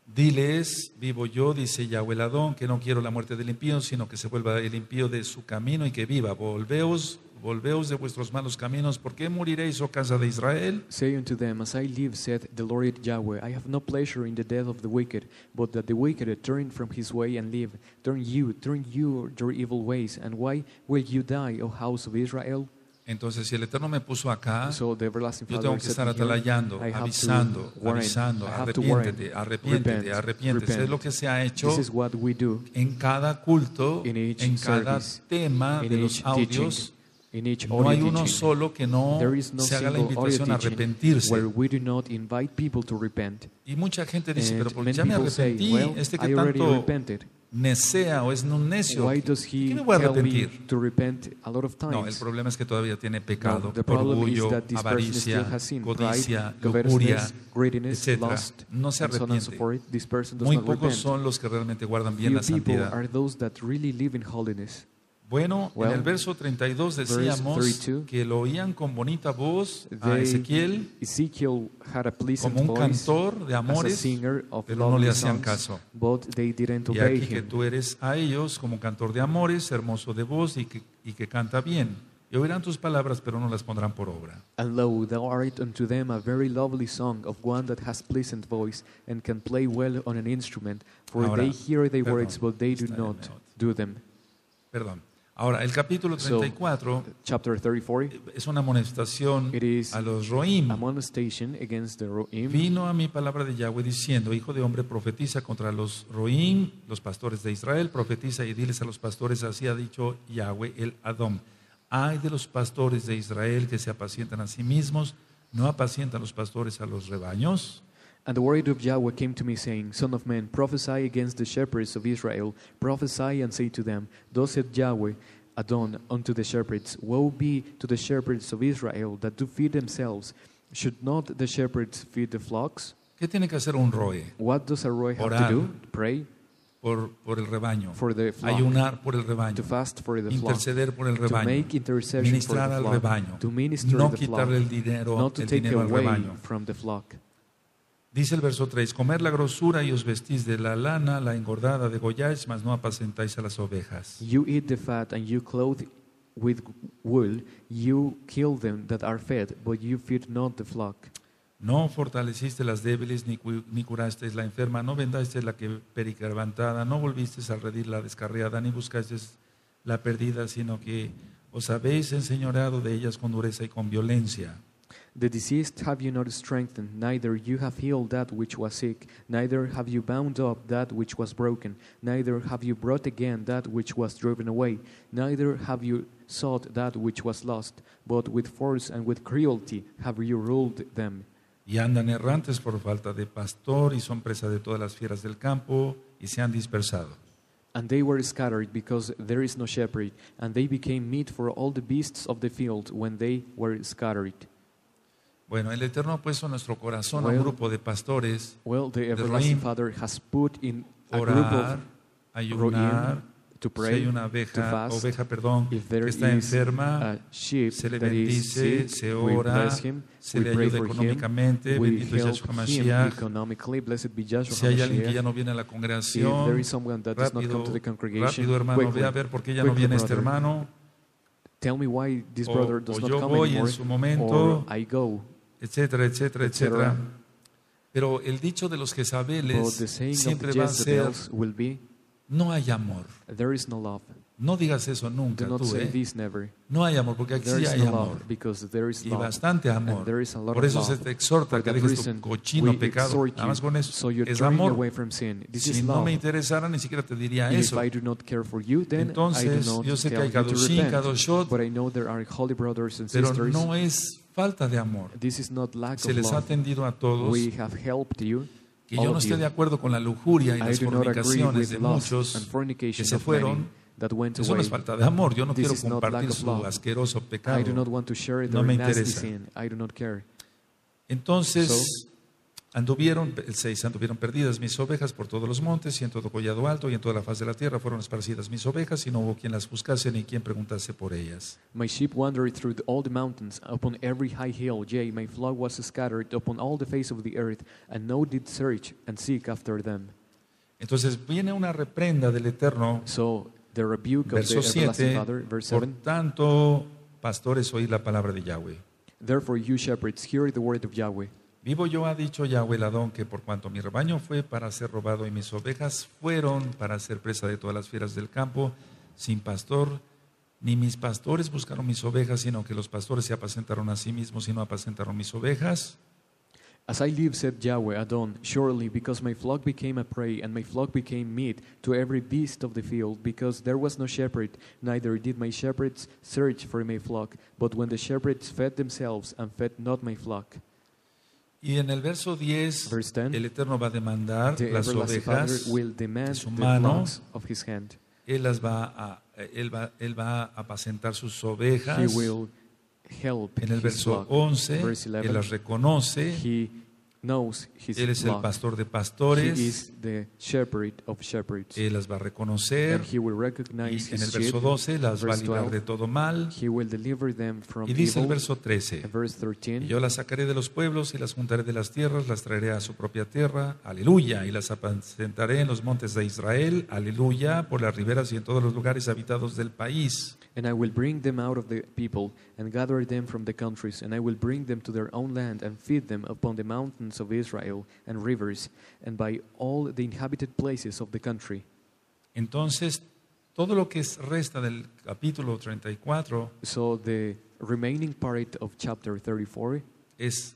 Diles, vivo yo, dice Yahweh el Adón, que no quiero la muerte del impío, sino que se vuelva el impío de su camino y que viva. Volveos, volveos de vuestros malos caminos. ¿Por qué moriréis, oh casa de Israel? Say unto them, As I live, saith the Lord Yahweh, I have no pleasure in the death of the wicked, but that the wicked turn from his way and live. Turn you, turn you your evil ways, and why will you die, O house of Israel? Entonces, si el Eterno me puso acá, So the everlasting yo Father tengo que said estar here, atalayando, I have avisando, to warn, avisando, I have to warn, arrepiéntete, arrepiéntete, repent, arrepiéntete. repent. Es lo que se ha hecho This is what we do en cada culto, in each en cada service, tema in de los each audios. teaching, in each No hay audio uno teaching. solo que no There is no se haga la single audio invitación a teaching arrepentirse. where we do not invite people to repent. Y mucha gente dice, And pero pues many ya me people say, arrepentí, well, este I que already tanto repented. nesea o es un necio, Why does ¿qué he me voy a tell me arrepentir? to repent a lot of No, el times? problema es que todavía tiene pecado, No, the problem orgullo, is that this person still avaricia, has sin, codicia, pride, lujuria, covetousness, greediness, etcétera. lust, No se and so on and so arrepiente. forth. This person does Muy not pocos repent. son los que realmente guardan bien Few la people santidad. are those that really live in holiness. Bueno, Well, en el verso treinta y dos verse decíamos thirty-two, que lo oían con bonita voz a They- Ezequiel Ezekiel had a pleasant como un voice cantor de as a amores, singer of pero no lovely le hacían songs, caso. but they didn't Y obey aquí que him. tú eres a ellos como cantor de amores, hermoso de voz y que, y que canta bien. Y oirán tus palabras, pero no las pondrán por obra. And lo, thou art unto them a very lovely song of one that has pleasant voice and can play well on an instrument, for Ahora, they hear thy perdón, words, but they do está not bien, do them. Perdón. Ahora, el capítulo So, treinta y cuatro chapter thirty-four, es una amonestación it is a los Roim. a molestation against the Roim. Vino a mi palabra de Yahweh diciendo, hijo de hombre, profetiza contra los Roim, los pastores de Israel, profetiza y diles a los pastores, así ha dicho Yahweh el Adón. Ay de los pastores de Israel que se apacientan a sí mismos, ¿no apacientan los pastores a los rebaños? And the word of Yahweh came to me, saying, Son of man, prophesy against the shepherds of Israel. Prophesy and say to them, Thus saith Yahweh, Adon, unto the shepherds, Woe be to the shepherds of Israel that do feed themselves. Should not the shepherds feed the flocks? ¿Qué tiene que hacer un roe? What does a roy have Orar. to do? Pray Por, por el rebaño, for the flock, ayunar por el rebaño, to fast for the flock, interceder por el to rebaño, make intercession for ministrar the al flock, rebaño, to minister no the flock, quitarle el dinero, not to el take dinero al away rebaño. from the flock. Dice el verso tres, comer la grosura y os vestís de la lana, la engordada degolláis, mas no apacentáis a las ovejas. You eat the fat and you clothe with wool, you kill them that are fed, but you feed not the flock. No fortaleciste las débiles, ni, cu- ni curasteis la enferma, no vendasteis la que pericarbantada, no volvisteis a redil la descarriada, ni buscasteis la perdida, sino que os habéis enseñoreado de ellas con dureza y con violencia. The diseased have you not strengthened, neither you have healed that which was sick, neither have you bound up that which was broken, neither have you brought again that which was driven away, neither have you sought that which was lost, but with force and with cruelty have you ruled them. Y andan errantes por falta de pastor, y son presa de todas las fieras del campo, y se han dispersado. And they were scattered because there is no shepherd, and they became meat for all the beasts of the field when they were scattered. Bueno, el Eterno ha puesto en nuestro corazón a un Well, grupo de pastores, Well, the The everlasting Roim, Father has put in a group orar, of ayunar, Roim to si pray, hay una to oveja, fast. oveja perdón, If there que está is enferma, a sheep se le that is bendice, sick, se we ora, bless him, se we le pray ayuda for him, económicamente, we bendito es help Yahshua him Mashiach. economically, blessed be Yahshua Si hay alguien que ya HaMashiach. no viene a la If there congregación, is someone that does not come rápido, to the congregation, rápido hermano, quickly, ve a ver por qué ya no quickly, viene este brother, hermano, tell me why this o, brother does o not yo come voy anymore, en su momento, or I go. etcétera, etcétera, etcétera. etcétera. Pero el dicho de los But the Jezabeles saying of siempre the va a ser, Jezebels will be, no hay amor. there is no love. No digas eso nunca Do not tú, say ¿eh? this never. No hay amor, porque aquí There sí is hay no amor. love, because there is Y love. bastante amor. And there is a lot Por of eso love. se te exhorta For que that dejes tu reason, cochino we pecado. exhort Nada más you, con eso. so you're Es turning amor. away from sin. This Si is no love. me interesara, ni siquiera te diría If eso. I do not care for you, then I do Entonces, not yo sé que tell hay you to Kadoshim, repent. Kadoshot, But I know there are holy brothers and pero sisters. no es falta de amor. This is not lack Se of les ha love. atendido a todos We have helped you. que all yo no of esté you. de acuerdo con la lujuria y I las do not agree fornicaciones with de lust muchos and que fornication se of fueron. many that went Eso no away. es falta de amor. Yo no This quiero is not lack compartir of su love. asqueroso I do pecado. not want to share No their me nasty interesa. sin. I do not care. Entonces, Anduvieron, el seis, anduvieron perdidas mis ovejas por todos los montes y en todo collado alto y en toda la faz de la tierra fueron esparcidas mis ovejas y no hubo quien las buscase ni quien preguntase por ellas. My sheep wandered through the, all the mountains, upon every high hill, yea, my flock was scattered upon all the face of the earth, and no did search and seek after them. Entonces viene una reprenda del Eterno, So the rebuke of the verso everlasting siete, Father, verse por seven. tanto, pastores, oíd la palabra de Yahweh. Therefore you shepherds, hear the word of Yahweh. Vivo yo, ha dicho Yahweh el Adón, que por cuanto mi rebaño fue para ser robado y mis ovejas fueron para ser presa de todas las fieras del campo, sin pastor, ni mis pastores buscaron mis ovejas, sino que los pastores se apacentaron a sí mismos y no apacentaron mis ovejas. As I live, said Yahweh, Adon, surely because my flock became a prey, and my flock became meat to every beast of the field, because there was no shepherd, neither did my shepherds search for my flock, but when the shepherds fed themselves and fed not my flock. Y en el verso diez, Verse ten, el Eterno va a demandar the las everlasting Father ovejas will de demand su the mano. flocks of his hand. Él las va a, él va, él va a apacentar sus He ovejas. will help En el his verso flock. once, Verse él eleven, las reconoce. he knows his Él es el flock. pastor de He pastores. is the shepherd of shepherds. Él las va a reconocer. And he will Y recognize en el his verso sheep. doce las va a Verse librar twelve, de todo mal. he will deliver them from Y dice el evil. verso trece, And verse y thirteen, yo las sacaré de los pueblos y las juntaré de las tierras, las traeré a su propia tierra, aleluya, y las apacentaré en los montes de Israel, aleluya, por las riberas y en todos los lugares habitados del país. and I will bring them out of the people, and gather them from the countries, and I will bring them to their own land, and feed them upon the mountains of Israel, and rivers, and by all the inhabited places of the country. Entonces, todo lo que es- resta del capítulo treinta y cuatro So the remaining part of chapter thirty-four, es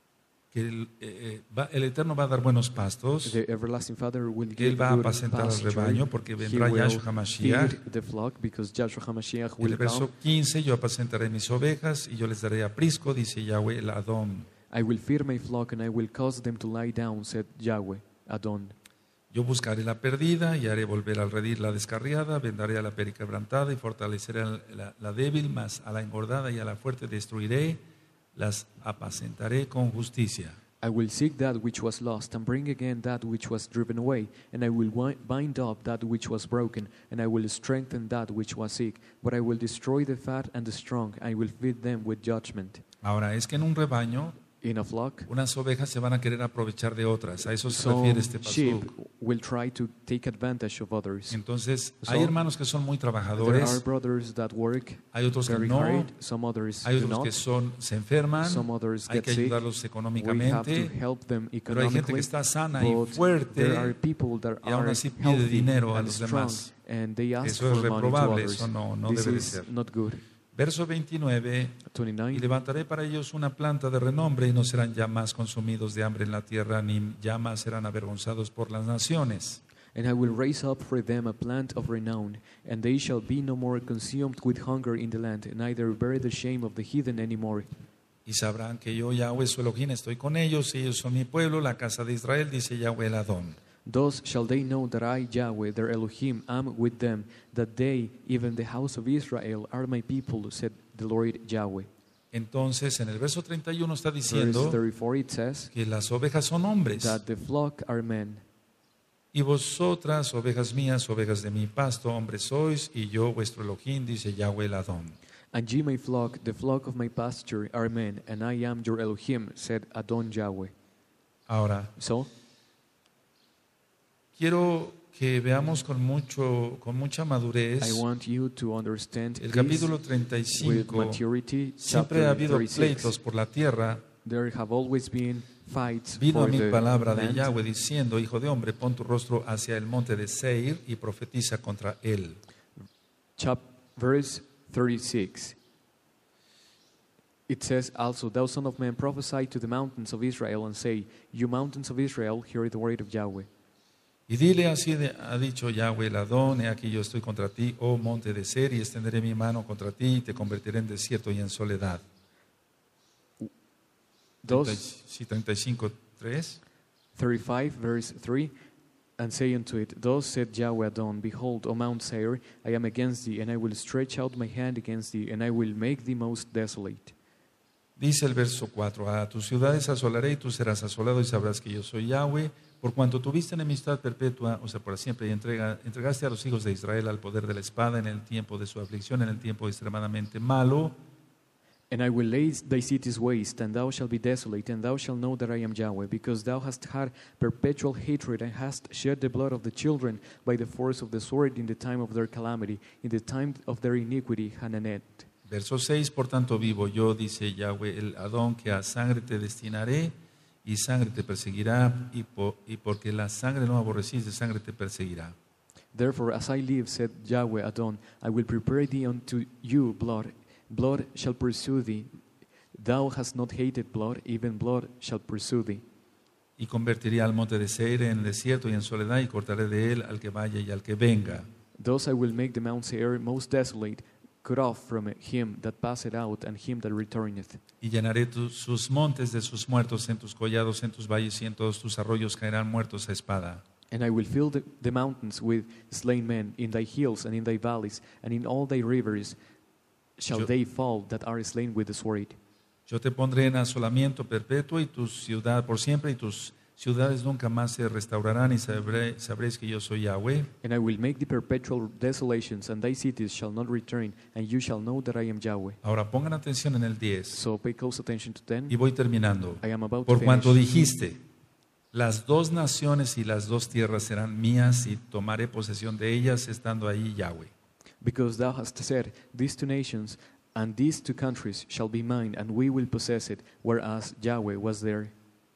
que el, eh, eh, va- el Eterno va a dar buenos pastos, the everlasting Father will give Él va a good apacentar al pasture. rebaño porque He vendrá will Yahshua HaMashiach. feed the flock, because Joshua HaMashiach En will el verso come. quince, yo apacentaré mis ovejas y yo les daré aprisco, dice Yahweh el Adón. I will feed my flock, and I will cause them to lie down, said Yahweh, Adon. Yo buscaré la perdida y haré volver al redil la descarriada, vendaré a la periquebrantada y fortaleceré a la, la débil, mas a la engordada y a la fuerte destruiré, las apacentaré con justicia. I will seek that which was lost, and bring again that which was driven away, and I will wi- bind up that which was broken, and I will strengthen that which was sick. But I will destroy the fat and the strong, I will feed them with judgment. Ahora, es que en un rebaño, In a flock, unas ovejas se van a querer aprovechar de otras, a eso se some refiere este sheep pasuk. will try to take advantage of others. Entonces, So, hay hermanos que son muy There are trabajadores, brothers that work hay otros que very no, hard, some others hay do otros que not, son, se enferman, some others hay get que sick. ayudarlos We have to económicamente, help them pero hay gente que economically. está sana y But there are fuerte, people that y aún are así pide healthy dinero a and los strong, demás. and they ask Eso es for money to reprobable, others. eso no, no This debe de is ser. not good. Verso veintinueve, y twenty-nine. levantaré para ellos una planta de renombre y no serán ya más consumidos de hambre en la tierra, ni ya más serán avergonzados por las naciones. And I will raise up for them a plant of renown, and they shall be no more consumed with hunger in the land, neither bear the shame of the heathen any more. Y sabrán que yo, Yahweh, su Elohim, estoy con ellos, y ellos son mi pueblo, la casa de Israel, dice Yahweh el Adón. Thus shall they know that I, Yahweh, their Elohim, am with them, that they, even the house of Israel, are my people, said the Lord Yahweh. Entonces, en el verso treinta y uno está Verse diciendo thirty-four it says que las ovejas son hombres. that the flock are men. Y vosotras, ovejas mías, ovejas de mi pasto, hombres sois, y yo, vuestro Elohim, dice Yahweh el Adón. And ye my flock, the flock of my pasture, are men, and I am your Elohim, said Adon Yahweh. Ahora, So, quiero que veamos con, mucho, con mucha madurez I want you to understand el this capítulo treinta y with cinco. maturity. Siempre ha Chapter habido thirty-six. pleitos por la tierra. There have always been fights Vino a for mi the palabra de land. Yahweh diciendo, hijo de hombre, pon tu rostro hacia el monte de Seir y profetiza contra él. Chap- verse thirty-six. It says also, Thou son of man, prophesy to the mountains of Israel and say, You mountains of Israel, hear the word of Yahweh. Y dile así de- ha dicho Yahweh el Adón, he aquí yo estoy contra ti, oh monte de Seir, y extenderé mi mano contra ti y te convertiré en desierto y en soledad. Thus, Sí, treinta y cinco, tres. thirty-five, verse three, and say unto it, Thus said Yahweh Adon, Behold, O Mount Seir, I am against thee, and I will stretch out my hand against thee, and I will make thee most desolate. Dice el verso cuatro, a tus ciudades asolaré y tú serás asolado y sabrás que yo soy Yahweh, por cuanto tuviste enemistad perpetua, o sea, para siempre, y entrega, entregaste a los hijos de Israel al poder de la espada en el tiempo de su aflicción, en el tiempo extremadamente malo. And I will lay thy cities waste, and thou shalt be desolate, and thou shalt know that I am Yahweh, because thou hast had perpetual hatred, and hast shed the blood of the children by the force of the sword in the time of their calamity, in the time of their iniquity, Hananet. Verso seis, por tanto vivo yo, dice Yahweh el Adón, que a sangre te destinaré, y sangre te perseguirá, y, po, y porque la sangre no aborreciste, sangre te perseguirá. Therefore, as I live, said Yahweh Adon, I will prepare thee unto you blood. Blood shall pursue thee. Thou hast not hated blood, even blood shall pursue thee. Y convertiré al monte de Seir en desierto y en soledad, y cortaré de él al que vaya y al que venga. Thus I will make the Mount Seir most desolate, cut off from him that passeth out, and him that returneth. Y llenaré tu, sus montes de sus muertos, en tus collados, en tus valles y en todos tus arroyos caerán muertos a espada. And I will fill the, the mountains with slain men, in thy hills and in thy valleys, and in all thy rivers shall Yo, they fall that are slain with the sword. Yo te pondré en asolamiento perpetuo y tu ciudad por siempre, y tus ciudades nunca más se restaurarán, y sabré, sabréis que yo soy Yahweh. And I will make the perpetual desolations, and thy cities shall not return, and you shall know that I am Yahweh. Ahora pongan atención en el diez. So pay close attention to ten. Y voy terminando. I am about Por to cuanto finish. dijiste, las dos naciones y las dos tierras serán mías, y tomaré posesión de ellas, estando ahí Yahweh. Because thou hast said, these two nations and these two countries shall be mine, and we will possess it, whereas Yahweh was there.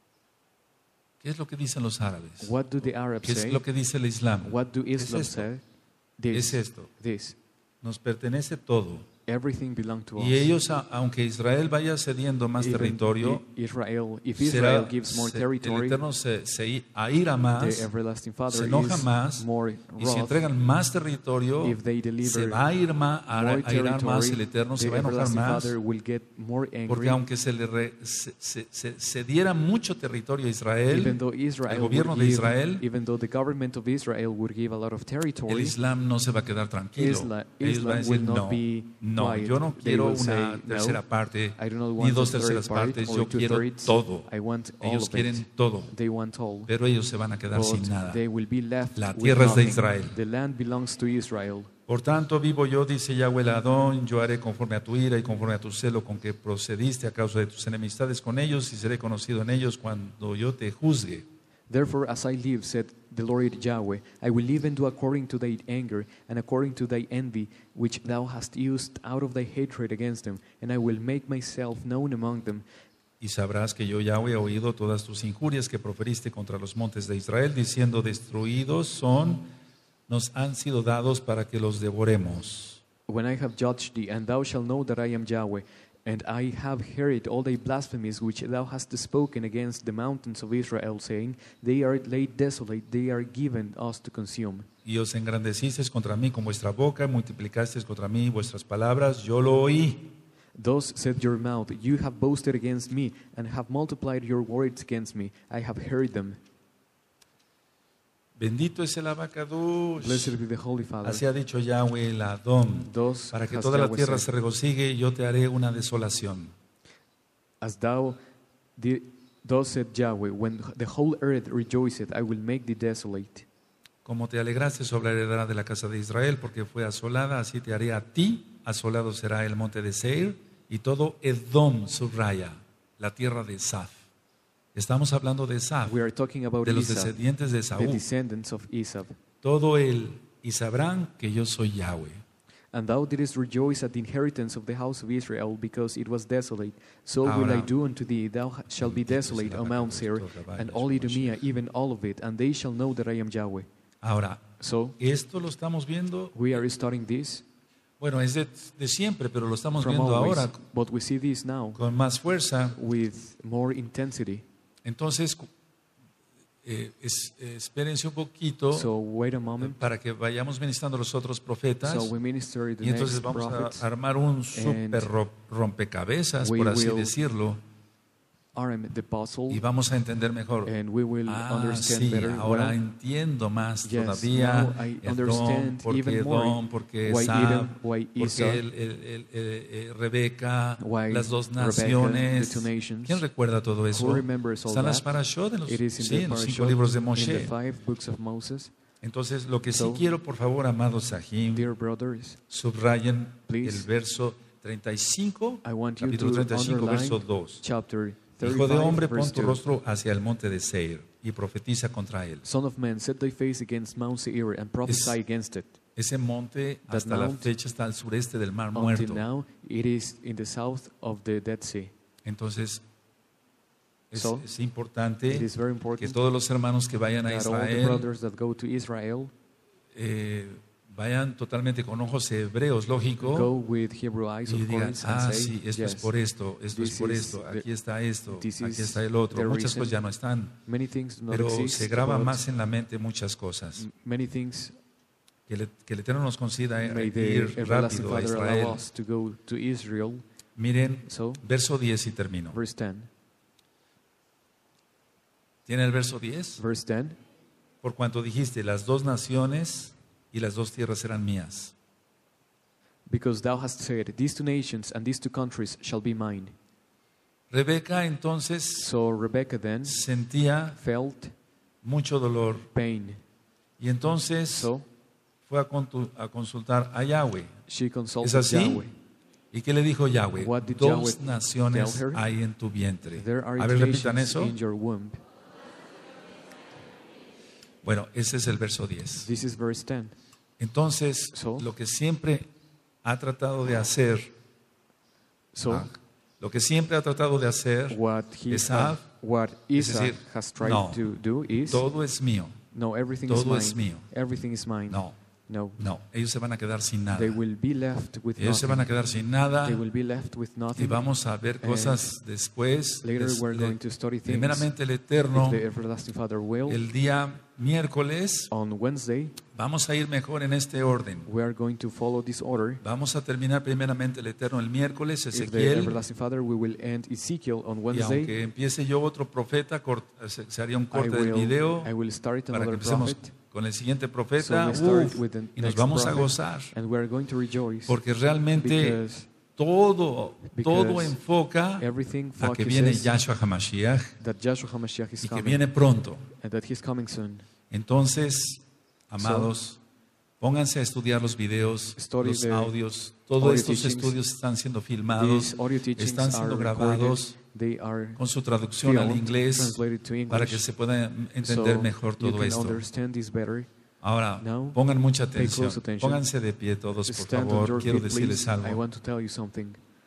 ¿Qué es lo que dicen los árabes? What do the Arabs ¿Qué es say? lo que dice el Islam? What do Islam es esto. say? This. Es esto. This. Nos pertenece todo. Everything belongs to us. Y ellos, a- aunque Israel vaya cediendo más Even territorio, I- Israel, if será, Israel gives more se- el territory, Eterno se, se aira más, the everlasting Father se enoja is más, more y si wrath. entregan más territorio, If they deliver se va a ir más, a, more a irar más, el territory, Eterno se the va a enojar everlasting más, Father will get more porque angry. aunque se le re- se, se- se- se diera mucho territorio a Even Israel, though Israel el gobierno would de give- Israel, even though the government of Israel would give a lot of el territory, Islam no se va a quedar tranquilo. Isla- Ellos van a Islam decir, will not no, be no, quiet. yo no They quiero will say, una "No, tercera parte, I do not ni want dos a third terceras part partes, or yo two quiero thirds. todo. I want all Ellos of quieren it. todo, They want all. pero ellos se van a quedar But sin nada. they will be left La with tierra es de nothing. Israel. The land belongs to Israel. Por tanto, vivo yo, dice Yahweh el Adón, yo haré conforme a tu ira y conforme a tu celo con que procediste a causa de tus enemistades con ellos, y seré conocido en ellos cuando yo te juzgue. Therefore, as I live, said the Lord Yahweh, I will live and do according to thy anger and according to thy envy, which thou hast used out of thy hatred against them, and I will make myself known among them. Y sabrás que yo, Yahweh, he oído todas tus injurias que proferiste contra los montes de Israel, diciendo, destruidos son, nos han sido dados para que los devoremos. When I have judged thee, and thou shalt know that I am Yahweh, and I have heard all thy blasphemies which thou hast spoken against the mountains of Israel, saying, They are laid desolate, they are given us to consume. Y os engrandecisteis contra mí con vuestra boca, multiplicasteis contra mí vuestras palabras, yo lo oí. Thus said your mouth, You have boasted against me, and have multiplied your words against me. I have heard them. Bendito es el abacadush. Blessed be the Holy Father. Así ha dicho Yahweh el Adón. Thus Para que has toda la Yahweh tierra said, se regocigue, yo te haré una desolación. As thou did, thus said Yahweh, when the whole earth rejoiceth, I will make thee desolate. Como te alegraste sobre la heredad de la casa de Israel, porque fue asolada, así te haré a ti. Asolado será el monte de Seir, y todo Edom subraya, la tierra de Esaf. Estamos hablando de Esaf, We are talking about de los Esau, descendientes de the Saúl. descendants of Esau. Todo el, y sabrán que yo soy Yahweh. And thou didst rejoice at the inheritance of the house of Israel, because it was desolate. So will Ahora, I do unto thee, thou shalt be desolate on Mount Seir, and all Idumea, even all of it, and they shall know that I am Yahweh. Ahora, So esto lo estamos viendo, we are studying this bueno, es de, de siempre, pero lo estamos from viendo always, ahora but we see this now con más fuerza. with more intensity. Entonces, eh, es- eh, espérense un poquito So wait a moment. para que vayamos ministrando los otros profetas. So we minister the Y entonces next vamos prophets. a armar un super ro- rompecabezas, we por así will- decirlo, Aram the apostle, y vamos a entender mejor. and we will Ah, understand sí, better. ahora Well, entiendo más yes, todavía. now I Edom, understand porque even more Edom, porque why Esab, Edom, why Esau, porque el, el, el, el- el Rebeca, why las dos Rebekah, naciones. the two nations. ¿Quién recuerda todo eso? Who remembers all Están las that? parashot en los, It is in sí, the en los cinco parashot, libros de in the Moshe. five books of Moses. Entonces, lo que sí So, quiero, por favor, amados Sahim, Dear brothers, subrayen please, el verso treinta y cinco, I want you capítulo to treinta y cinco, underline verso dos. chapter Hijo de hombre, thirty-five, pon verse tu two. rostro hacia el monte de Seir y profetiza contra él. Son of man, set thy face against Mount Seir and prophesy Es- against it. Ese monte That hasta la mount, fecha está al sureste del Mar Until Muerto. now, it is in the south of the Dead Sea. Entonces, es, So, es importante It is very que important todos los hermanos que vayan a that all the Israel brothers that go to Israel eh, vayan totalmente con ojos hebreos, lógico, go with Hebrew eyes, y of digan, course, ah, and say, sí, esto es yes, por esto, esto es this por is esto, the- aquí está esto, this aquí is está el otro. the Muchas reason. cosas ya no están, many things do not pero exist, se graba but más en la mente muchas cosas. many things Que, le- que el Eterno nos conceda may the ir everlasting rápido a Father Israel. allow us to go to Israel. Miren, So, verso diez y termino. verse ten. ¿Tiene el verso diez? Verse ten. Por cuanto dijiste, las dos naciones y las dos tierras serán mías. Because thou hast said, these two nations and these two countries shall be mine. Rebeca entonces So Rebekah then sentía felt mucho dolor pain. y entonces So fue a, contu- a consultar a Yahweh. she consulted ¿Es así? Yahweh. ¿Y qué le dijo Yahweh? What did Dos Yahweh naciones tell her? hay en tu vientre. There are A ver, repitan nations eso. in your womb. Bueno, ese es el verso diez. This is verse ten. Entonces, So- lo que siempre ha tratado de hacer, So ah, lo que siempre ha tratado de hacer, what he Esab, what es Esau decir, has tried no, to do is todo es mío. no, everything todo is es mine. mío. Everything is mine. No, No. no, ellos se van a quedar sin nada. They will be left with Ellos se nothing. van a quedar sin nada They will be left with y nothing. vamos a ver cosas después. Later Les- we're le- going to study things. primeramente el Eterno, If the everlasting Father will, el día miércoles, on Wednesday vamos a ir mejor en este orden. we are going to follow this order. Vamos a terminar primeramente el Eterno el miércoles, If the Ezequiel, everlasting Father, we will end Ezekiel on y Wednesday. aunque empiece yo otro profeta, cort- se, se haría un I corte del will, video I will start para que another empecemos prophet, con el siguiente so profeta, we start uf, with the y nos next vamos a prophet, gozar, and we are going to rejoice porque realmente because todo, todo because enfoca everything a que viene focuses Yahshua HaMashiach that Joshua HaMashiach is y que coming viene pronto. and that he's coming soon. Entonces, amados, pónganse a estudiar los videos, Study los the audios. Todos audio estos teachings. estudios están siendo filmados, These audio teachings están are siendo recorded. grabados They are con su traducción al filmed, inglés translated to para que English, se pueda entender so mejor you todo can esto. understand this better. Ahora, Now, pongan mucha pay atención. close attention. Pónganse de pie todos, por Stand on favor. your Quiero feet, decirles please. I algo. want to tell you something.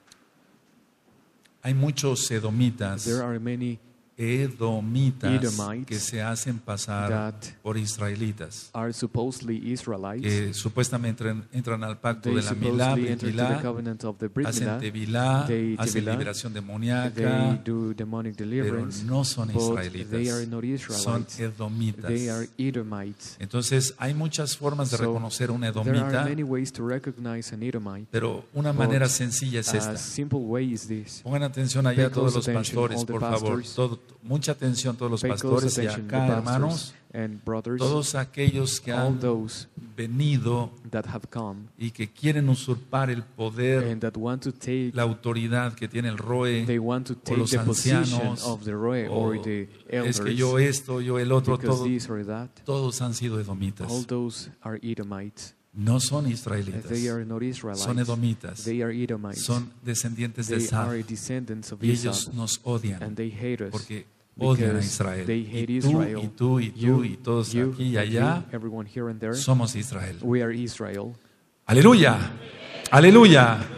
Hay muchos edomitas, There are many edomitas Edomites que se hacen pasar that por israelitas, are supposedly Israelites. que supuestamente entran, entran al pacto They de la Milá, supposedly enter to the Brit covenant of the Brit hacen Milah. tevilá, They hacen tevilá, liberación They demoníaca, do demonic pero deliverance, no son but israelitas, they are not son Israelites. edomitas. They are Edomites. Entonces hay muchas formas de So, reconocer un There are edomita, many ways to recognize an Edomite. pero una but manera sencilla es A esta. simple way is this. Pongan atención allá Pay todos close los attention, pastores, all the por favor. pastors. Todo- mucha atención todos los Pay close pastores y attention, the acá, pastors hermanos, and brothers, todos aquellos que all han those venido that have come y que quieren usurpar el poder, and that want to take, la autoridad que tiene el Roe, they want to o take los the position ancianos, of the roe o or the es que elders, yo esto, yo el otro, because todo- this or that. todos han sido edomitas. All those are Edomites. No son israelitas, They are not Israelites. son edomitas, They are Edomites. son descendientes de They Esab are descendants of y ellos Esau, nos odian and they hate us porque odian a because Israel. they hate Y tú, Israel. y tú, y tú, You, y todos you, aquí y and allá you, everyone here and there, somos Israel. we are Israel. Aleluya, aleluya.